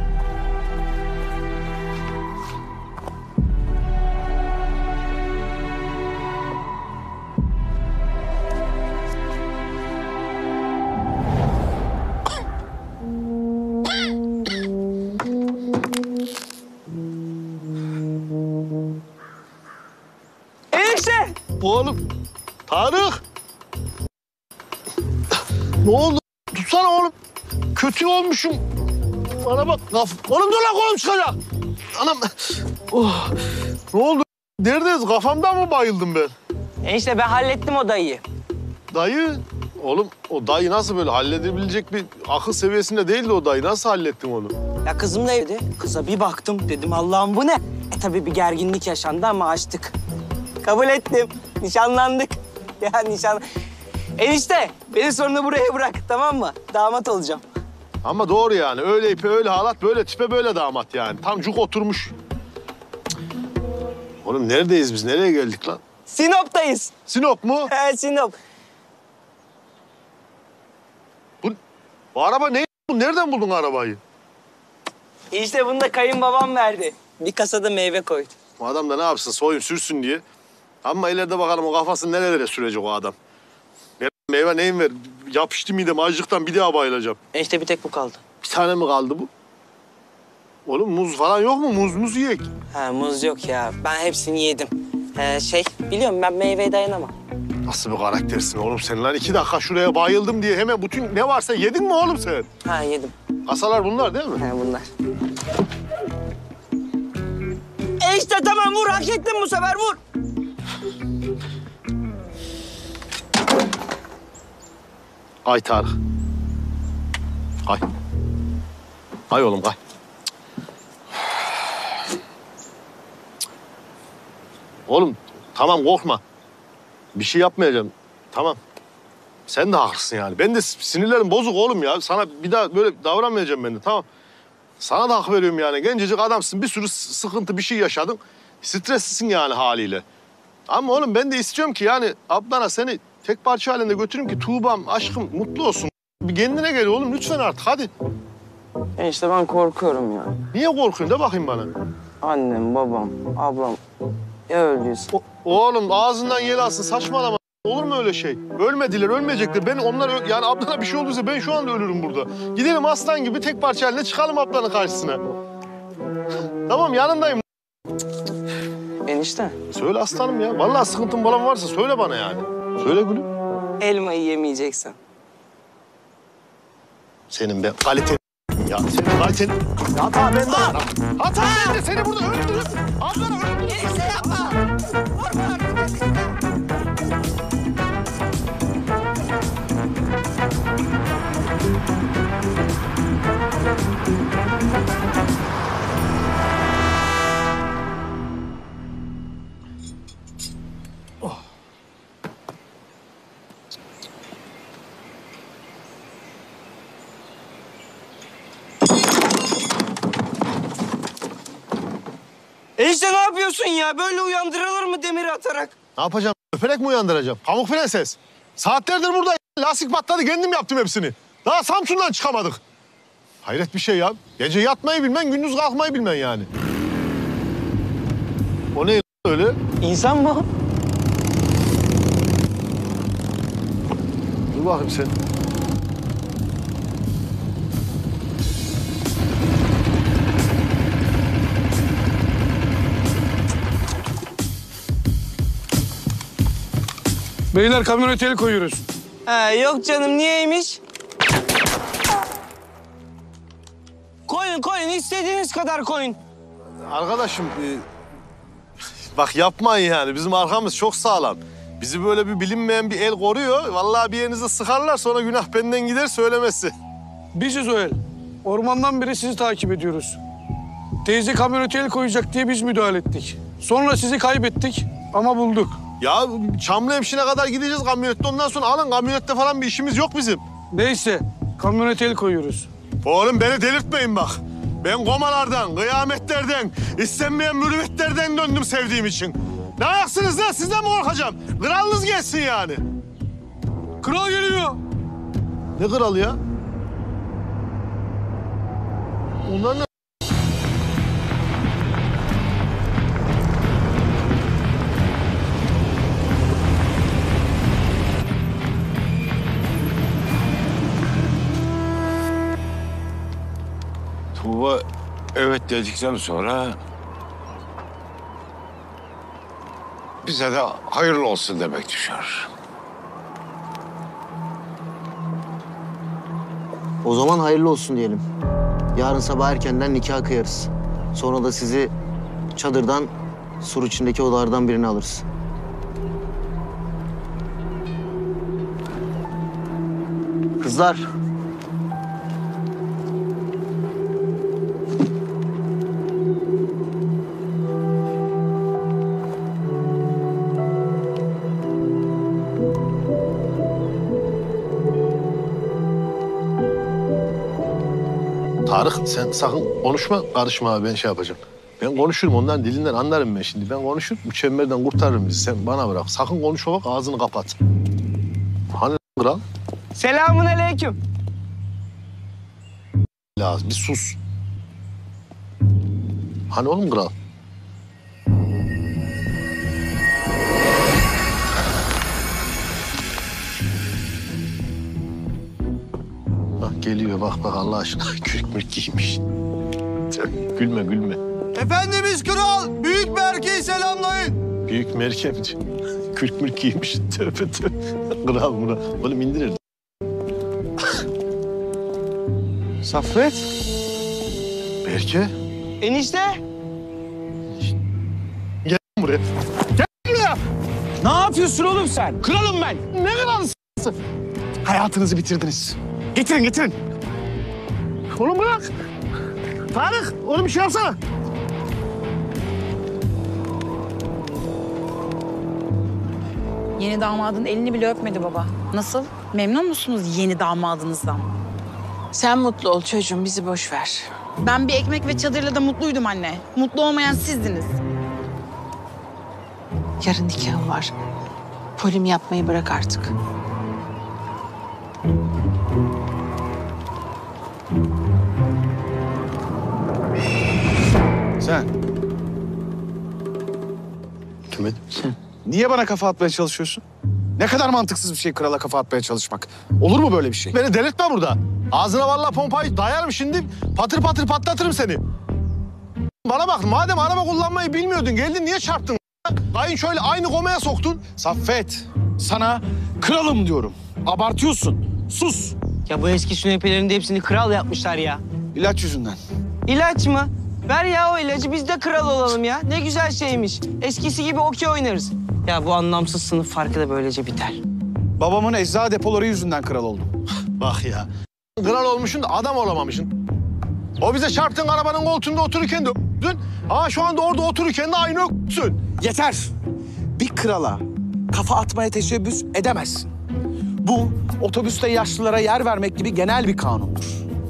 Enişte! Oğlum Tarık. Ne oldu? Tutsana oğlum. Kötü olmuşum. Bana bak. Kaf... Oğlum dur lan kolum çıkacak. Anam. Oh. Ne oldu? Neredeyiz? Kafamdan mı bayıldım ben? Enişte ben hallettim o dayıyı. Dayı. Oğlum o dayı nasıl böyle halledebilecek bir akıl seviyesinde değildi o dayı. Nasıl hallettin onu? Ya kızım da evde. Kıza bir baktım dedim Allah'ım bu ne? E tabii bir gerginlik yaşandı ama açtık. Kabul ettim. Nişanlandık. Ya nişan... Enişte beni sonra buraya bırak tamam mı? Damat olacağım. Ama doğru yani. Öyle ipe, öyle halat, böyle tipe, böyle damat yani. Tam cuk oturmuş. Oğlum neredeyiz biz? Nereye geldik lan? Sinop'tayız. Sinop mu? He Sinop. Bu, bu araba ne? Nereden buldun arabayı? İşte bunu da kayınbabam verdi. Bir kasada meyve koydu. Bu adam da ne yapsın? Soyun sürsün diye. Ama ileride bakalım o kafasını nerelere sürecek o adam. Meyve neyin ver? Yapıştı midem acılıktan bir daha bayılacağım. Enişte bir tek bu kaldı. Bir tane mi kaldı bu? Oğlum muz falan yok mu? Muz muz yiyek. Ha muz yok ya. Ben hepsini yedim. Ee, şey biliyorum ben meyveye dayanamam. Nasıl bir karaktersin oğlum sen lan? İki dakika şuraya bayıldım diye hemen bütün ne varsa yedin mi oğlum sen? Ha yedim. Kasalar bunlar değil mi? He bunlar. Enişte tamam vur hak ettin bu sefer vur. Kay Tarık. Kay. Kay oğlum kay. Oğlum tamam korkma. Bir şey yapmayacağım. Tamam. Sen de haklısın yani. Ben de sinirlerim bozuk oğlum ya. Sana bir daha böyle davranmayacağım ben de tamam. Sana da hak veriyorum yani. Gencecik adamsın. Bir sürü sıkıntı bir şey yaşadın. Streslisin yani haliyle. Ama oğlum ben de istiyorum ki yani ablana seni tek parça halinde götüreyim ki Tuğba'm, aşkım mutlu olsun. Bir kendine gel oğlum lütfen artık hadi. Enişte ben korkuyorum ya. Niye korkuyorsun de bakayım bana. Annem, babam, ablam ya öldüyse. O, oğlum ağzından yel alsın saçmalama. Olur mu öyle şey? Ölmediler, ölmeyecekler. Ben onlar yani ablana bir şey olduysa ben şu anda ölürüm burada. Gidelim aslan gibi tek parça halinde çıkalım ablanın karşısına. Tamam yanındayım. Enişte. Söyle aslanım ya. Vallahi sıkıntın falan varsa söyle bana yani. Söyle gülüm. Elmayı yemeyeceksen. Senin be kaliten ya senin kaliten. Hata bende. Hata bende seni burada öldürürüm. Ablana öldürürüm. Enişte yapma. Vurma artık. Enişte ne yapıyorsun ya? Böyle uyandırılır mı demiri atarak? Ne yapacağım? Öperek mi uyandıracağım? Pamuk Prenses. Saatlerdir burada. Lastik patladı. Kendim yaptım hepsini. Daha Samsun'dan çıkamadık. Hayret bir şey ya. Gece yatmayı bilmen, gündüz kalkmayı bilmen yani. O ne öyle? İnsan mı? Dur bakayım sen. Beyler kamyonete el koyuyoruz. Ha, yok canım niyeymiş? koyun koyun. İstediğiniz kadar koyun. Arkadaşım e, bak yapmayın yani. Bizim arkamız çok sağlam. Bizi böyle bir bilinmeyen bir el koruyor. Vallahi bir yerinize sıkarlar sonra günah benden gider söylemesi. Biziz o el. Ormandan beri sizi takip ediyoruz. Teyze kamyonete el koyacak diye biz müdahale ettik. Sonra sizi kaybettik ama bulduk. Ya Çamlıhemşin'e kadar gideceğiz kamyonette. Ondan sonra alın kamyonette falan bir işimiz yok bizim. Neyse kamyonete el koyuyoruz. Oğlum beni delirtmeyin bak. Ben komalardan, kıyametlerden, istenmeyen mürüvvetlerden döndüm sevdiğim için. Ne ayaksınız lan? Sizden mi korkacağım? Kralınız gelsin yani. Kral geliyor. Ne kralı ya? Onlar ne? Tuğba evet dedikten sonra bize de hayırlı olsun demek düşer. O zaman hayırlı olsun diyelim. Yarın sabah erkenden nikah kıyarız. Sonra da sizi çadırdan, sur içindeki odalardan birine alırız. Kızlar. Tarık sen sakın konuşma, karışma abi ben şey yapacağım. Ben konuşurum onların dilinden anlarım ben şimdi. Ben konuşur bu çemberden kurtarırım bizi. Sen bana bırak. Sakın konuşma bak ağzını kapat. Hani kral? Selamun aleyküm. Lazım bir sus. Hani oğlum kral? Bak geliyor bak bak Allah aşkına kürk mürk giymiş. Gülme gülme. Efendimiz kral, büyük merkeği selamlayın. Büyük merkem diyor. Kürk mürk giymiş. Tövbe tövbe. Kral buna. Oğlum indirir. Saffet. Berke. Enişte. Gel buraya. Gel buraya. Ne yapıyorsun oğlum sen? Kralım ben. Ne kralısın? Hayatınızı bitirdiniz. Getirin getirin. Oğlum bırak. Tarık oğlum bir şey yapsana. Yeni damadın elini bile öpmedi baba. Nasıl? Memnun musunuz yeni damadınızdan? Sen mutlu ol çocuğum, bizi boş ver. Ben bir ekmek ve çadırla da mutluydum anne. Mutlu olmayan sizdiniz. Yarın nikahım var. Polim yapmayı bırak artık. Sen Kime? Sen. Niye bana kafa atmaya çalışıyorsun? Ne kadar mantıksız bir şey krala kafa atmaya çalışmak. Olur mu böyle bir şey? Beni delirtme burada. Ağzına vallahi pompayı dayarım şimdi. Patır patır patlatırım seni. Bana bak madem araba kullanmayı bilmiyordun geldin niye çarptın? Kayın şöyle aynı komaya soktun. Saffet, sana kralım diyorum. Abartıyorsun. Sus. Ya bu eski sünepelerin de hepsini kral yapmışlar ya. İlaç yüzünden. İlaç mı? Ver ya o ilacı biz de kral olalım ya. Ne güzel şeymiş. Eskisi gibi okey oynarız. Ya bu anlamsız sınıf farkı da böylece biter. Babamın eczacı depoları yüzünden kral oldum. Bak ya. Kral olmuşsun da adam olamamışsın. O bize çarptığın arabanın koltuğunda otururken de öptün. Ha şu anda orada otururken de aynı öptün. Yeter. Bir krala kafa atmaya teşebbüs edemezsin. Bu otobüste yaşlılara yer vermek gibi genel bir kanundur.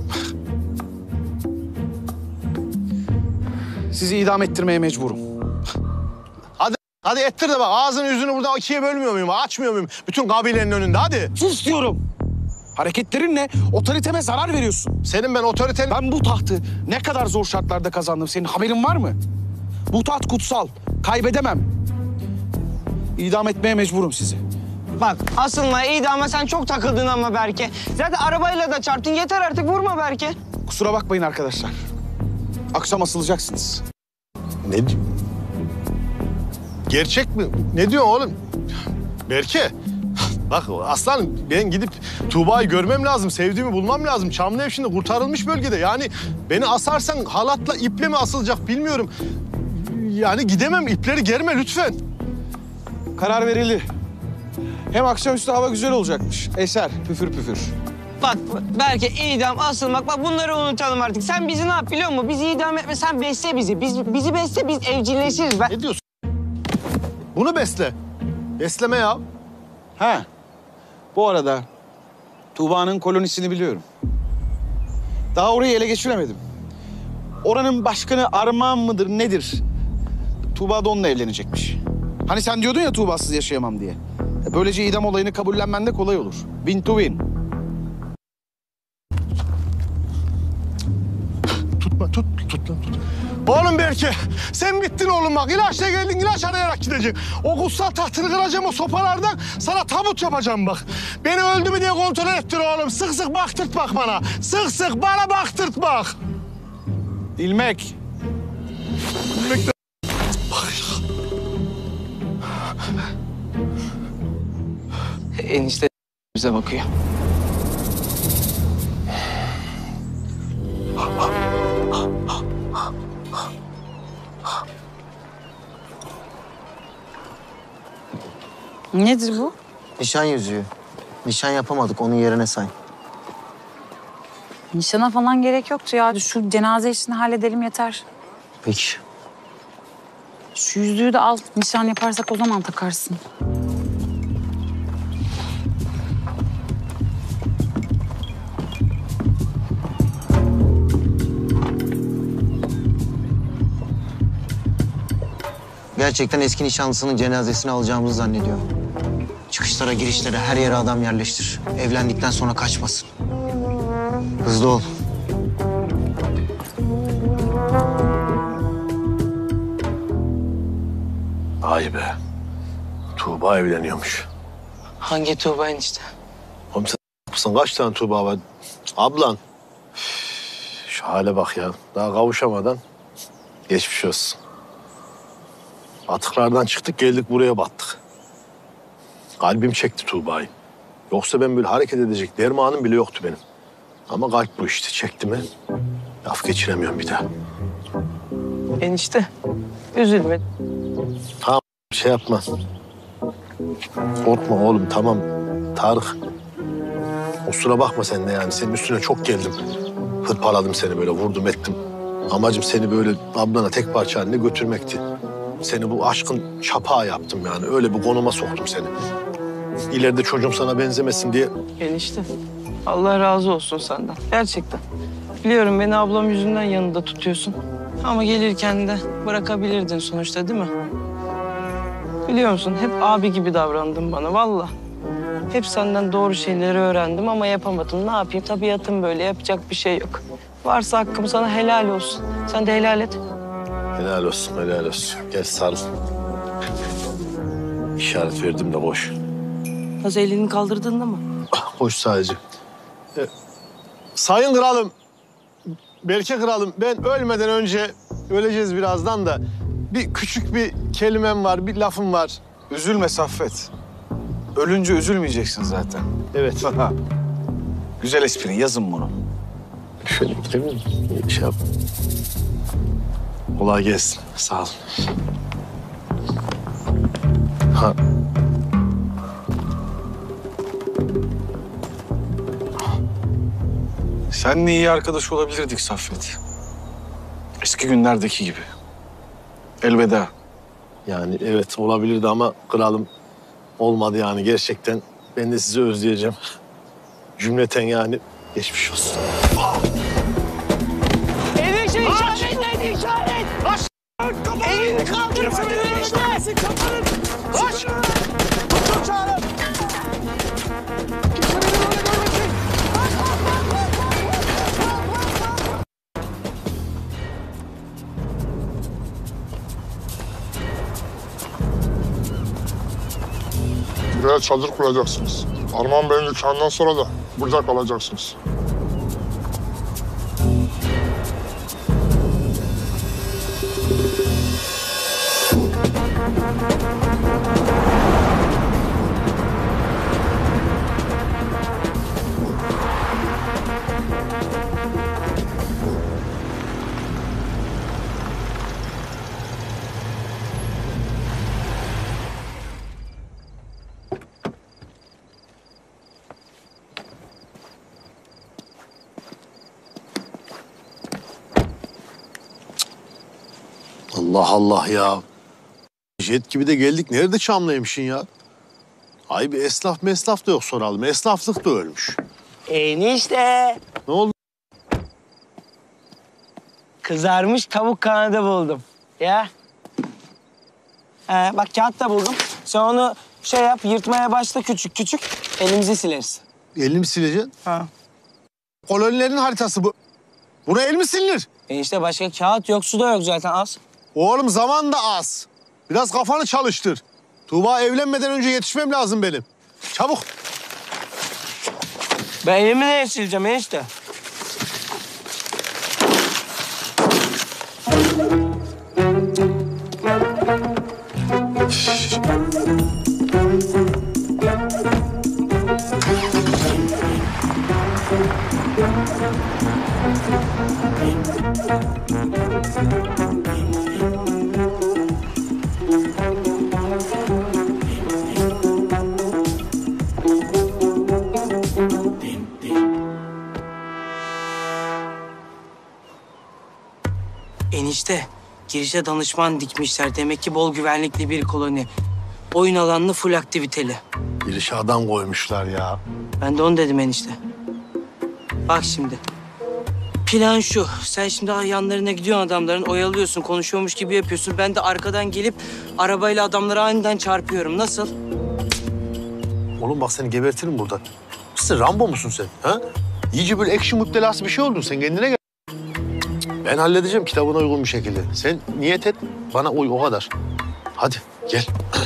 Sizi idam ettirmeye mecburum. Hadi, hadi ettir de bak ağzını yüzünü burada ikiye bölmüyor muyum? Açmıyor muyum? Bütün kabilenin önünde hadi. Sus diyorum. Hareketlerinle otoriteme zarar veriyorsun. Senin ben otoriten... Ben bu tahtı ne kadar zor şartlarda kazandım. Senin haberin var mı? Bu taht kutsal. Kaybedemem. İdam etmeye mecburum sizi. Bak aslında idama sen çok takıldın ama Berke. Zaten arabayla da çarptın. Yeter artık vurma Berke. Kusura bakmayın arkadaşlar. Akşam asılacaksınız. Ne diyor? Gerçek mi? Ne diyorsun oğlum? Berke. Bak aslanım ben gidip Tuğba'yı görmem lazım. Sevdiğimi bulmam lazım. Çamlıev şimdi kurtarılmış bölgede. Yani beni asarsan halatla iple mi asılacak bilmiyorum. Yani gidemem. İpleri germe lütfen. Karar verildi. Hem akşamüstü hava güzel olacakmış. Eser, püfür püfür. Bak belki idam, asılmak, bak bunları unutalım artık. Sen bizi ne yap biliyor musun? Bizi idam etme, sen besle bizi. Biz, bizi besle, biz evcilleşiriz. Ben... Ne diyorsun? Bunu besle. Besleme ya. Ha. Bu arada Tuğba'nın kolonisini biliyorum. Daha orayı ele geçiremedim. Oranın başkanı Armağan mıdır nedir? Tuğba da onunla evlenecekmiş. Hani sen diyordun ya Tuğba'sız yaşayamam diye. Böylece idam olayını kabullenmen de kolay olur. Win to win. Tutma, tut, tut lan, tut. Oğlum Berke, sen bittin oğlum bak. İlaçla geldin, ilaç arayarak gideceksin. O kutsal tahtını kıracağım o sopalardan, sana tabut yapacağım bak. Beni öldü mü diye kontrol ettir oğlum. Sık sık baktırt bak bana. Sık sık bana baktırt bak. İlmek. İlmek de... Enişte bize bakıyor. Nedir bu? Nişan yüzüğü. Nişan yapamadık, onun yerine say. Nişana falan gerek yoktu ya. Şu cenaze işini halledelim yeter. Peki. Şu yüzüğü de al. Nişan yaparsak o zaman takarsın. Gerçekten eski nişanlısının cenazesini alacağımızı zannediyor. Çıkışlara, girişlere, her yere adam yerleştir. Evlendikten sonra kaçmasın. Hızlı ol. Ay be. Tuğba evleniyormuş. Hangi Tuğba enişte? Oğlum sen mısın? Kaç tane Tuğba var? Ablan. Üf, şu hale bak ya. Daha kavuşamadan geçmiş olsun. Atıklardan çıktık geldik buraya battık. Kalbim çekti Tuğba'yı. Yoksa ben böyle hareket edecek dermanım bile yoktu benim. Ama kalp bu işte. Çekti mi laf geçiremiyorum bir daha. Enişte üzülme. Tamam şey yapma. Korkma oğlum tamam. Tarık. Kusura bakma sen de yani. Senin üstüne çok geldim. Hırpaladım seni böyle vurdum ettim. Amacım seni böyle ablana tek parça haline götürmekti. Seni bu aşkın çapağı yaptım yani. Öyle bir konuma soktum seni. İleride çocuğum sana benzemesin diye. Enişte Allah razı olsun senden. Gerçekten. Biliyorum beni ablam yüzünden yanında tutuyorsun. Ama gelirken de bırakabilirdin sonuçta değil mi? Biliyor musun hep abi gibi davrandın bana vallahi. Hep senden doğru şeyleri öğrendim ama yapamadım. Ne yapayım? Tabiatım böyle. Yapacak bir şey yok. Varsa hakkım sana helal olsun. Sen de helal et. Helal olsun, helal olsun. Gel sarıl. İşaret verdim de boş. Nasıl elini kaldırdın da mı? Boş sadece. Ee, sayın kralım, Berke kralım, ben ölmeden önce öleceğiz birazdan da bir küçük bir kelimem var, bir lafım var. Üzülme Saffet. Ölünce üzülmeyeceksin zaten. Evet. Güzel espri, yazın bunu. Şöyle gidebilir miyim? Şey yap. Kolay gelsin. Sağ ol. Ha. Seninle iyi arkadaş olabilirdik Saffet. Eski günlerdeki gibi. Elveda. Yani evet olabilirdi ama kralım olmadı yani gerçekten. Ben de sizi özleyeceğim. Cümleten yani geçmiş olsun. Enişte işaret neydi işaret? Baş! Elini kaldırsın enişte! Baş! Tutun çağırın! Kimse beni böyle görmesin! Buraya çadır kuracaksınız. Armağan Bey'in nikahından sonra da burada kalacaksınız. Allah Allah ya. Jet gibi de geldik. Nerede Çamlıhemşin ya? Ay bir esnaf mesnaf da yok soralım. Esnaflık da ölmüş. Enişte. Ne oldu? Kızarmış tavuk kanadı buldum. Ya. He, bak kağıt da buldum. Sen onu şey yap, yırtmaya başla küçük küçük. Elimizi sileriz. Elini mi sileceksin? Ha. Kolonilerin haritası bu. Buraya el mi silinir? Enişte başka kağıt yok, su da yok zaten az. Oğlum zaman da az. Biraz kafanı çalıştır. Tuğba evlenmeden önce yetişmem lazım benim. Çabuk. Ben elimi neye sileceğim enişte? Enişte, girişe danışman dikmişler. Demek ki bol güvenlikli bir koloni. Oyun alanlı full aktiviteli. Girişe adam koymuşlar ya. Ben de onu dedim enişte. Bak şimdi. Plan şu. Sen şimdi yanlarına gidiyorsun adamların, oyalıyorsun, konuşuyormuş gibi yapıyorsun. Ben de arkadan gelip arabayla adamlara aniden çarpıyorum. Nasıl? Oğlum bak seni gebertirim burada. Mısın Rambo musun sen? Ha? İyice böyle action müptelası bir şey oldun. Sen kendine gel. Ben halledeceğim kitabına uygun bir şekilde. Sen niyet et, bana uy o kadar. Hadi gel.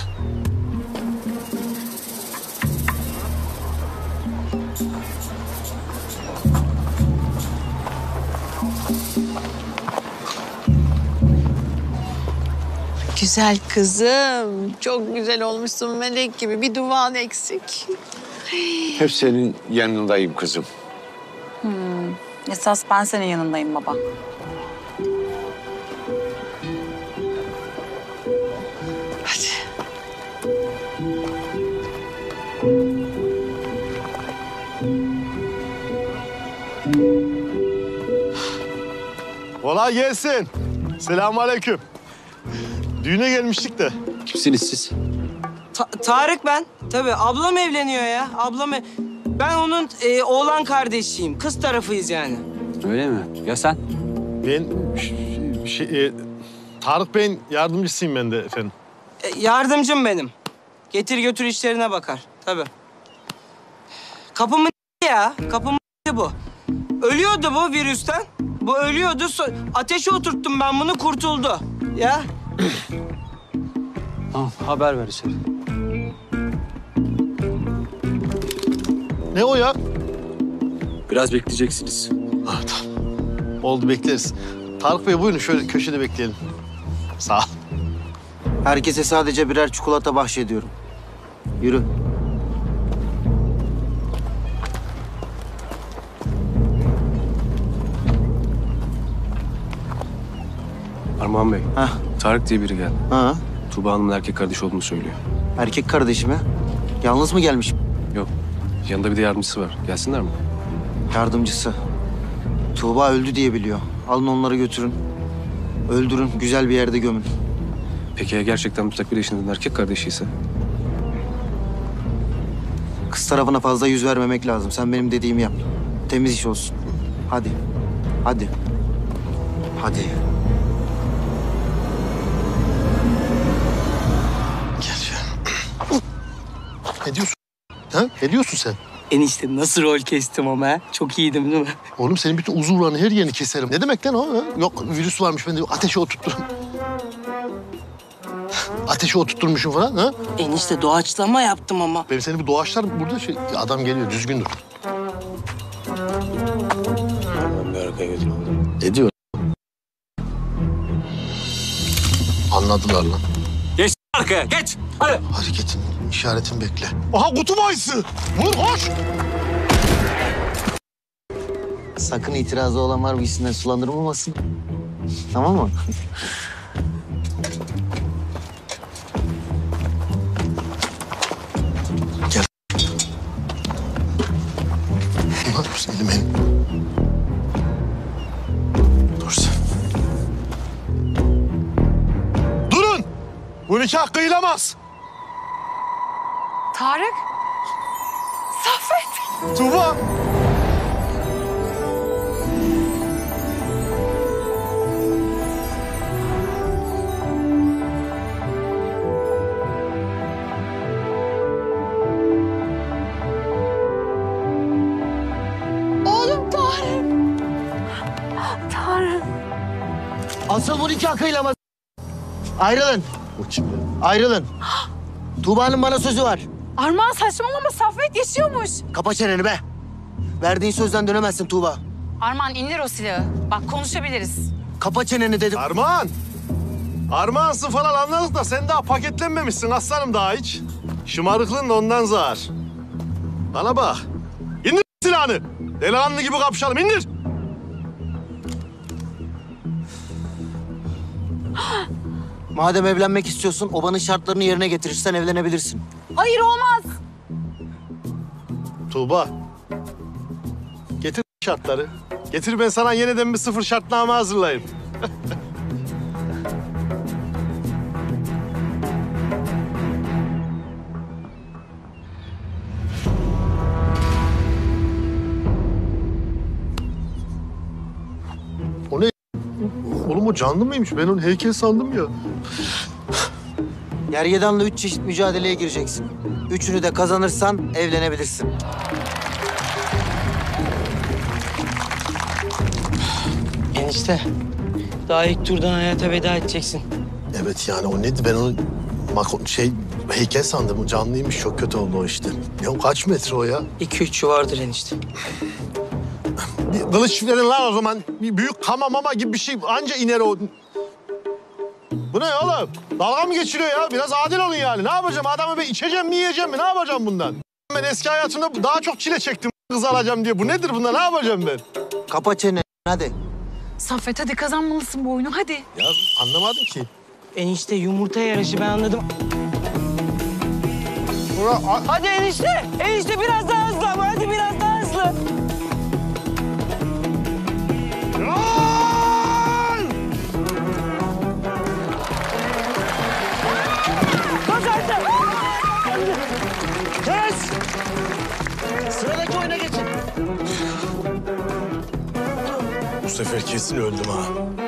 Güzel kızım. Çok güzel olmuşsun melek gibi. Bir duvan eksik. Hep senin yanındayım kızım. Hmm. Esas ben senin yanındayım baba. Hadi. Kolay gelsin. Selamünaleyküm. Düğüne gelmiştik de. Kimsiniz siz? Ta- Tarık ben. Tabii ablam evleniyor ya. Ablam ev- Ben onun e, oğlan kardeşiyim. Kız tarafıyız yani. Öyle mi? Ya sen? Ben ş- şey, e, Tarık Bey'in yardımcısıyım ben de efendim. E, yardımcım benim. Getir götür işlerine bakar. Tabii. Kapımın ya. Kapımın bu. Ölüyordu bu virüsten. Bu ölüyordu. So- Ateşe oturttum ben bunu, kurtuldu. Ya. Tamam, haber ver içeri. Ne o ya? Biraz bekleyeceksiniz. Ah, tamam. Oldu bekleriz. Tarık Bey buyurun şöyle köşede bekleyelim. Sağ ol. Herkese sadece birer çikolata bahşediyorum. Yürü. Armağan Bey. Heh. Tarık diye biri geldi. Ha. Tuğba Hanım'ın erkek kardeşi olduğunu söylüyor. Erkek kardeşime. Yalnız mı gelmiş? Yok. Yanında bir de yardımcısı var. Gelsinler mi? Yardımcısı. Tuğba öldü diye biliyor. Alın onları götürün. Öldürün, güzel bir yerde gömün. Peki ya gerçekten müstakbel eşinizin erkek kardeşi ise? Kız tarafına fazla yüz vermemek lazım. Sen benim dediğimi yap. Temiz iş olsun. Hadi. Hadi. Hadi. Ne diyorsun? Ha? Ne diyorsun sen? Enişte nasıl rol kestim ama ha? Çok iyiydim değil mi? Oğlum senin bütün uzuvlarını her yerini keserim. Ne demek lan o? Ha? Yok virüs varmış ben de ateşe oturtturum. Ateşe oturtturmuşum falan ha? Enişte doğaçlama yaptım ama. Benim seni bir doğaçlar burada şey adam geliyor düzgün dur. Ben bir arkaya götürüyorum. Ne diyor? Anladılar lan. Geç arkaya geç. Hadi. Hareketin, işaretin bekle. Aha kutu mayısı. Vur koş. Sakın itirazı olan var mı gitsinler sulandırılmasın. Tamam mı? Gel. Ne yapıyorsun elim elim? Dur sen. nikah kıyılamaz. Tarık. Saffet. Tuğba. Oğlum Tarık. Tarık. Asıl bu nikah kıyılamaz. Ayrılın. Ayrılın. Tuğba'nın bana sözü var. Armağan saçmalama, Saffet yaşıyormuş. Kapa çeneni be. Verdiğin sözden dönemezsin Tuğba. Armağan indir o silahı. Bak konuşabiliriz. Kapa çeneni dedim. Armağan. Armağansın falan anladık da sen daha paketlenmemişsin aslanım daha hiç. Şımarıklığın da ondan zar. Bana bak. İndir silahını. Delikanlı gibi kapışalım. İndir. Madem evlenmek istiyorsun, obanın şartlarını yerine getirirsen evlenebilirsin. Hayır olmaz. Tuğba. Getir şartları. Getir ben sana yeniden bir sıfır şartname hazırlayayım. O ne? Oğlum o canlı mıymış? Ben onu heykel sandım ya. Gergedan'la üç çeşit mücadeleye gireceksin. Üçünü de kazanırsan evlenebilirsin. Enişte, daha ilk turdan hayata veda edeceksin. Evet yani o neydi? Ben onu mako- şey heykel sandım. O canlıymış. Çok kötü oldu o işte. Ya kaç metre o ya? İki üç vardır enişte. Bir kılıç verin lan o zaman. Bir büyük kama mama gibi bir şey anca iner o. Bu ne oğlum? Dalga mı geçiriyor ya? Biraz adil olun yani. Ne yapacağım? Adamı ben içeceğim mi yiyeceğim mi? Ne yapacağım bundan? Ben eski hayatımda daha çok çile çektim kız alacağım diye. Bu nedir bunda? Ne yapacağım ben? Kapa çeneni hadi. Saffet hadi kazanmalısın bu oyunu hadi. Ya anlamadım ki. Enişte yumurta yarışı ben anladım. Hadi enişte. Enişte biraz daha hızlı ama hadi biraz daha hızlı. Kazandım. Kes. Sıradaki oyuna geçin. Bu sefer kesin öldüm ha.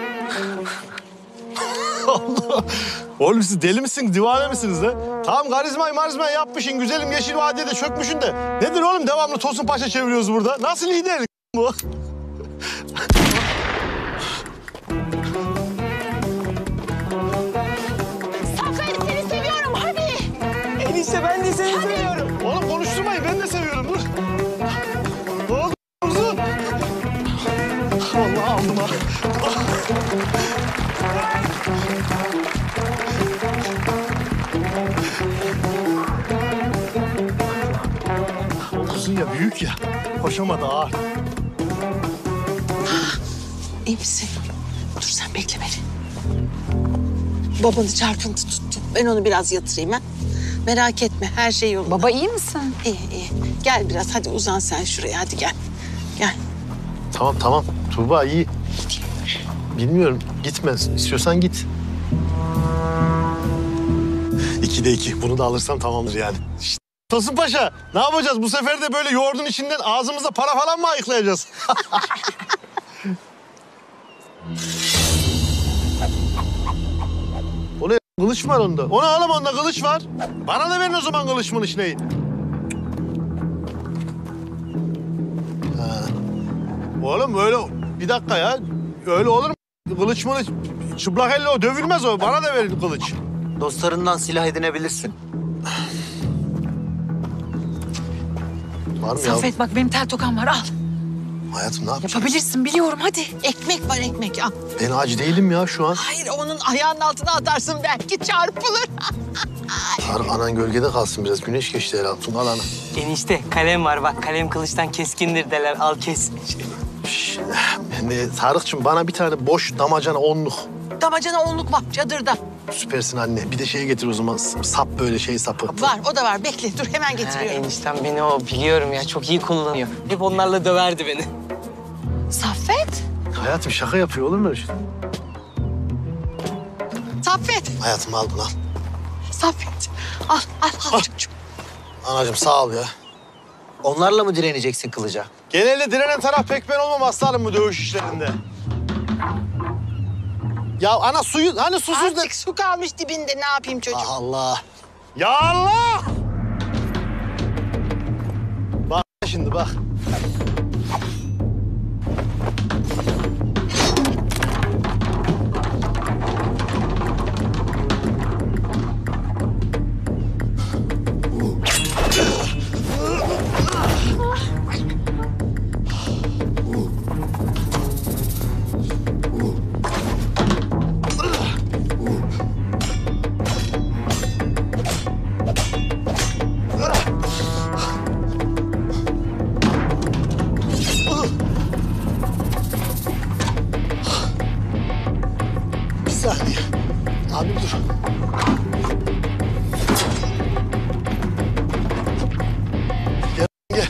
Allah! Oğlum siz deli misiniz, divane misiniz ha? Tamam karizmayı marizmayı yapmışsın, güzelim yeşil vadide çökmüşsün de. Nedir oğlum devamlı Tosun Paşa çeviriyoruz burada? Nasıl liderlik bu? Saffet seni seviyorum hadi. Enişte ben de seni seviyorum. Oğlum konuşturmayın, ben de seviyorum dur. Ne oldu uzun? Vallahi aldım ha. Uzun ya, büyük ya. Koşamadı ağır. İyi misin? Dur sen bekle beni. Babanı çarpıntı tuttu. Ben onu biraz yatırayım ha. Merak etme her şey yolunda. Baba iyi misin? İyi iyi. Gel biraz hadi uzan sen şuraya hadi gel. Gel. Tamam tamam. Tuğba iyi. Bilmiyorum. Gitme. İstiyorsan git. İkide iki. Bunu da alırsam tamamdır yani. Şişt, Tosun Paşa ne yapacağız? Bu sefer de böyle yoğurdun içinden ağzımıza para falan mı ayıklayacağız? O ne? Kılıç var onda. O ne oğlum onda kılıç var. Bana da verin o zaman kılıç mılıç neyi? Ha. Oğlum öyle bir dakika ya. Öyle olur mu? Kılıç mılıç. Çıplak elle o dövülmez o. Bana da verin kılıç. Dostlarından silah edinebilirsin. Var mı ya? Saffet bak benim tel tokam var al. Hayatım ne yapacağız? Yapabilirsin biliyorum hadi. Ekmek var ekmek al. Ben aç değilim ya şu an. Hayır onun ayağının altına atarsın belki çarpılır. Tarık anan gölgede kalsın biraz. Güneş geçti herhalde. Al ana. Enişte kalem var bak kalem kılıçtan keskindir derler al kes. Şş, ben de Tarık'cığım bana bir tane boş damacana onluk. Damacana onluk var çadırda. Süpersin anne. Bir de şey getir o zaman. Sap böyle şey sapı. Var o da var bekle dur hemen Ha, getiriyorum. eniştem beni o biliyorum ya çok iyi kullanıyor. Hep onlarla döverdi beni. Saffet. Hayatım şaka yapıyor olur mu öyle şey? Saffet. Hayatım al bunu al. Saffet. Al, al, al çocuğum. Anacığım sağ ol ya. Onlarla mı direneceksin kılıca? Genelde direnen taraf pek ben olmam aslanım bu dövüş işlerinde. Ya ana suyu, hani susuz ne? Azıcık su kalmış dibinde, ne yapayım çocuğum? Allah. Ya Allah! Bak şimdi bak. Bir saniye. Abi dur. Gel, gel.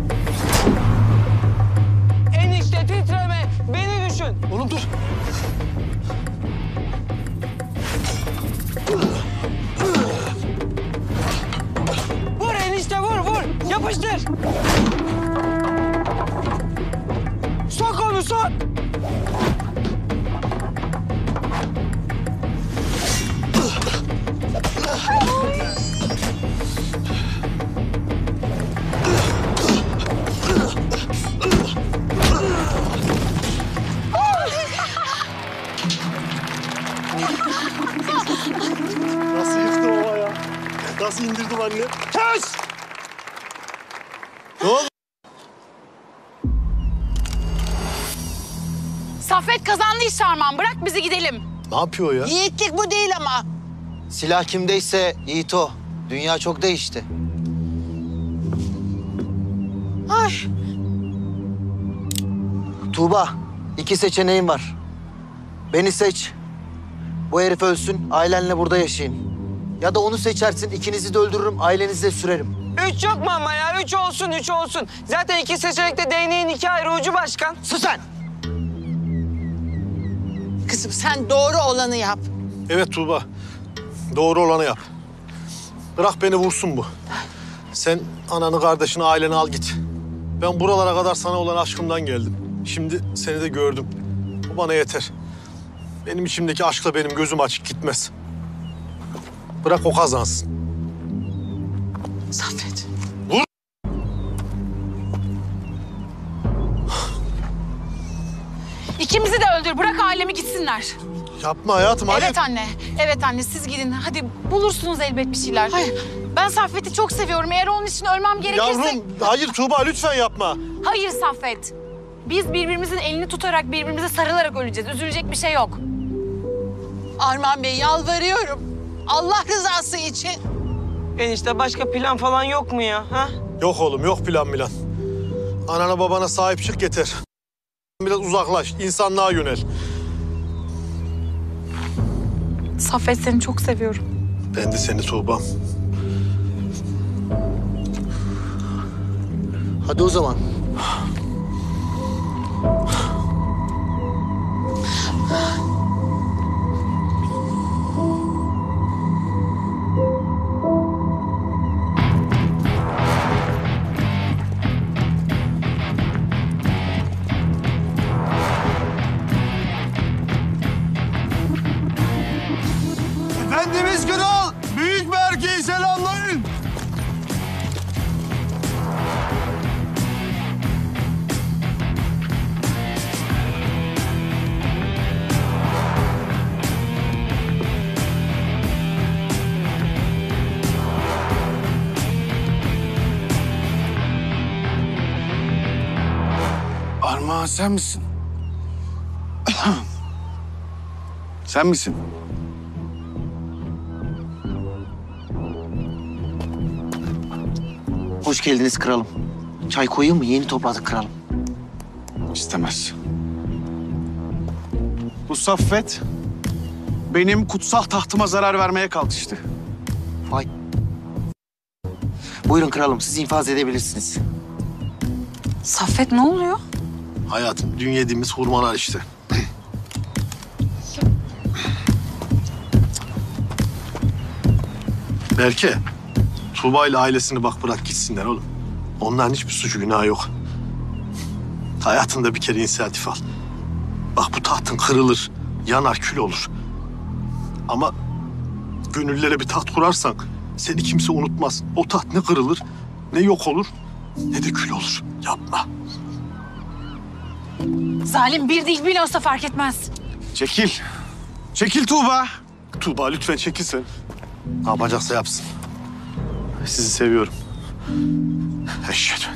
Enişte titreme. Beni düşün. Oğlum dur. Vur enişte vur vur. Yapıştır. Sok onu sok. Nasıl yıktım ama ya? Nasıl indirdim anne? Kes! Ne oldu? Saffet kazandı iş Armağan. Bırak bizi gidelim. Ne yapıyor ya? Yiğitlik bu değil ama. Silah kimdeyse Yiğit o. Dünya çok değişti. Ay. Tuğba, iki seçeneğin var. Beni seç. Bu herif ölsün, ailenle burada yaşayın. Ya da onu seçersin, ikinizi de öldürürüm, ailenizi de sürerim. Üç yok mu ama ya? Üç olsun, üç olsun. Zaten iki seçenekte değneğin iki ayrı ucu başkan. Sus sen! Kızım sen doğru olanı yap. Evet Tuğba. Doğru olanı yap. Bırak beni vursun bu. Sen ananı, kardeşini, aileni al git. Ben buralara kadar sana olan aşkımdan geldim. Şimdi seni de gördüm. Bu bana yeter. Benim içimdeki aşkla benim gözüm açık gitmez. Bırak o kazansın. Saffet. Vur! İkimizi de öldür. Bırak ailemi gitsinler. Yapma hayatım. Evet hayır. anne. Evet anne siz gidin. Hadi bulursunuz elbet bir şeyler. Hayır. Ben Saffet'i çok seviyorum. Eğer onun için ölmem gerekirse... Yavrum, hayır Tuğba lütfen yapma. Hayır Saffet. Biz birbirimizin elini tutarak, birbirimize sarılarak öleceğiz. Üzülecek bir şey yok. Armağan Bey yalvarıyorum. Allah rızası için. Enişte başka plan falan yok mu ya? Ha? Yok oğlum, yok plan milan. Anana babana sahip çık yeter. Biraz uzaklaş, insanlığa yönel. Saffet seni çok seviyorum. Ben de seni Tuğba'm. Hadi o zaman. Efendimiz Kral, Büyük Berke'yi selamlayın. Armağan sen misin? Sen misin? Hoş geldiniz kralım. Çay koyayım mı? Yeni topladık kralım. İstemez. Bu Saffet benim kutsal tahtıma zarar vermeye kalkıştı. Vay. Buyurun kralım, siz infaz edebilirsiniz. Saffet ne oluyor? Hayatım, dün yediğimiz hurmalar işte. Berke, Tuğba ile ailesini bak bırak gitsinler oğlum. Onların hiçbir suçu günahı yok. Hayatında bir kere inisiyatif al. Bak bu tahtın kırılır, yanar kül olur. Ama gönüllere bir taht kurarsan seni kimse unutmaz. O taht ne kırılır, ne yok olur, ne de kül olur. Yapma. Zalim bir değil bile olsa fark etmez. Çekil. Çekil Tuğba. Tuğba lütfen çekil sen. Ne yapacaksa yapsın. Sizi seviyorum. Eşhedü.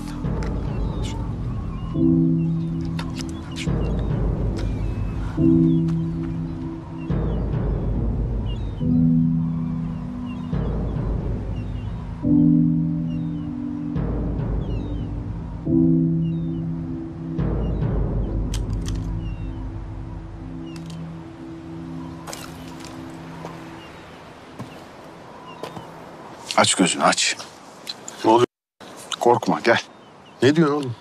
Aç gözünü aç. Ne oluyor? Korkma gel. Ne diyorsun oğlum?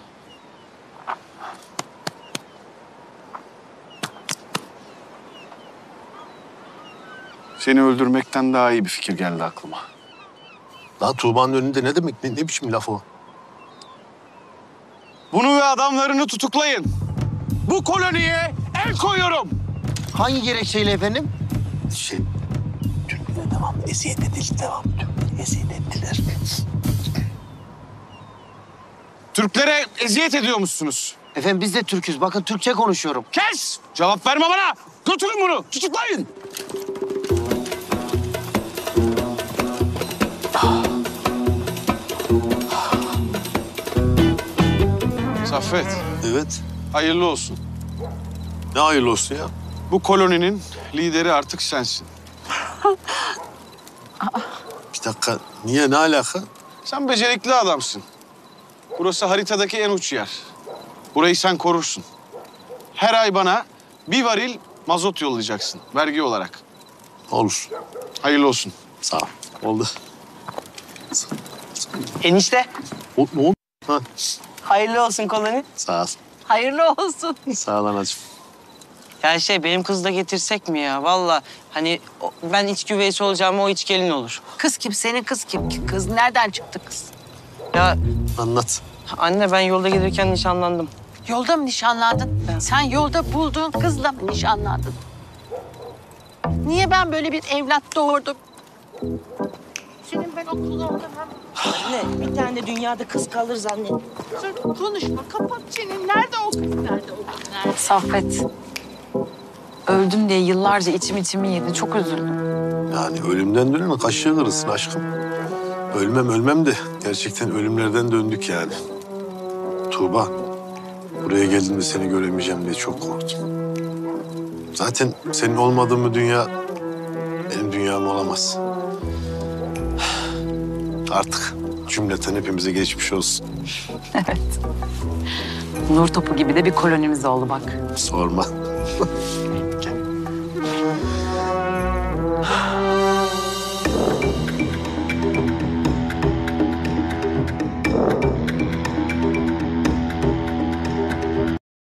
Seni öldürmekten daha iyi bir fikir geldi aklıma. Lan Tuğba'nın önünde ne demek? Ne, ne biçim laf o? Bunu ve adamlarını tutuklayın. Bu koloniye el koyuyorum. Hangi gerekçeyle efendim? Şey, Türklere devam, eziyet edildi devam. Türklere eziyet ettiler. Türklere eziyet ediyormuşsunuz. Efendim biz de Türk'üz. Bakın Türkçe konuşuyorum. Kes! Cevap verme bana. Götürün bunu. Tutuklayın. Saffet. Evet. Hayırlı olsun. Ne hayırlı olsun ya? Bu koloninin lideri artık sensin. Bir dakika. Niye? Ne alaka? Sen becerikli adamsın. Burası haritadaki en uç yer. Burayı sen korursun. Her ay bana bir varil mazot yollayacaksın vergi olarak. Olur. Hayırlı olsun. Sağ ol. Oldu. Enişte. O, ne oldu? Ha. Hayırlı olsun koloni. Sağ ol. Hayırlı olsun. Sağ ol anacığım. Ya şey benim kızı da getirsek mi ya? Vallahi hani o- ben iç güveysi olacağım, o iç gelin olur. Kız kim? Senin kız kim? Kız nereden çıktı kız? Ya Anlat. anne ben yolda gelirken nişanlandım. Yolda mı nişanlandın? Sen yolda bulduğun kızla mı nişanlandın? Niye ben böyle bir evlat doğurdum? Senin ben okulda olamam. Anne bir tane dünyada kız kalır zannet. Sen konuşma, kapat çeneni. Nerede o kız? Nerede o kız? Nerede? Saffet. Öldüm diye yıllarca içim içimi yedi. Çok üzüldüm. Yani ölümden dönen kaşığı kırılsın aşkım. Ölmem ölmem de gerçekten ölümlerden döndük yani. Tuğba, buraya geldiğimde seni göremeyeceğim diye çok korktum. Zaten senin olmadığın bir dünya benim dünyam olamaz. Artık cümleten hepimize geçmiş olsun. Evet. Nur topu gibi de bir kolonimiz oldu bak. Sorma. Gel.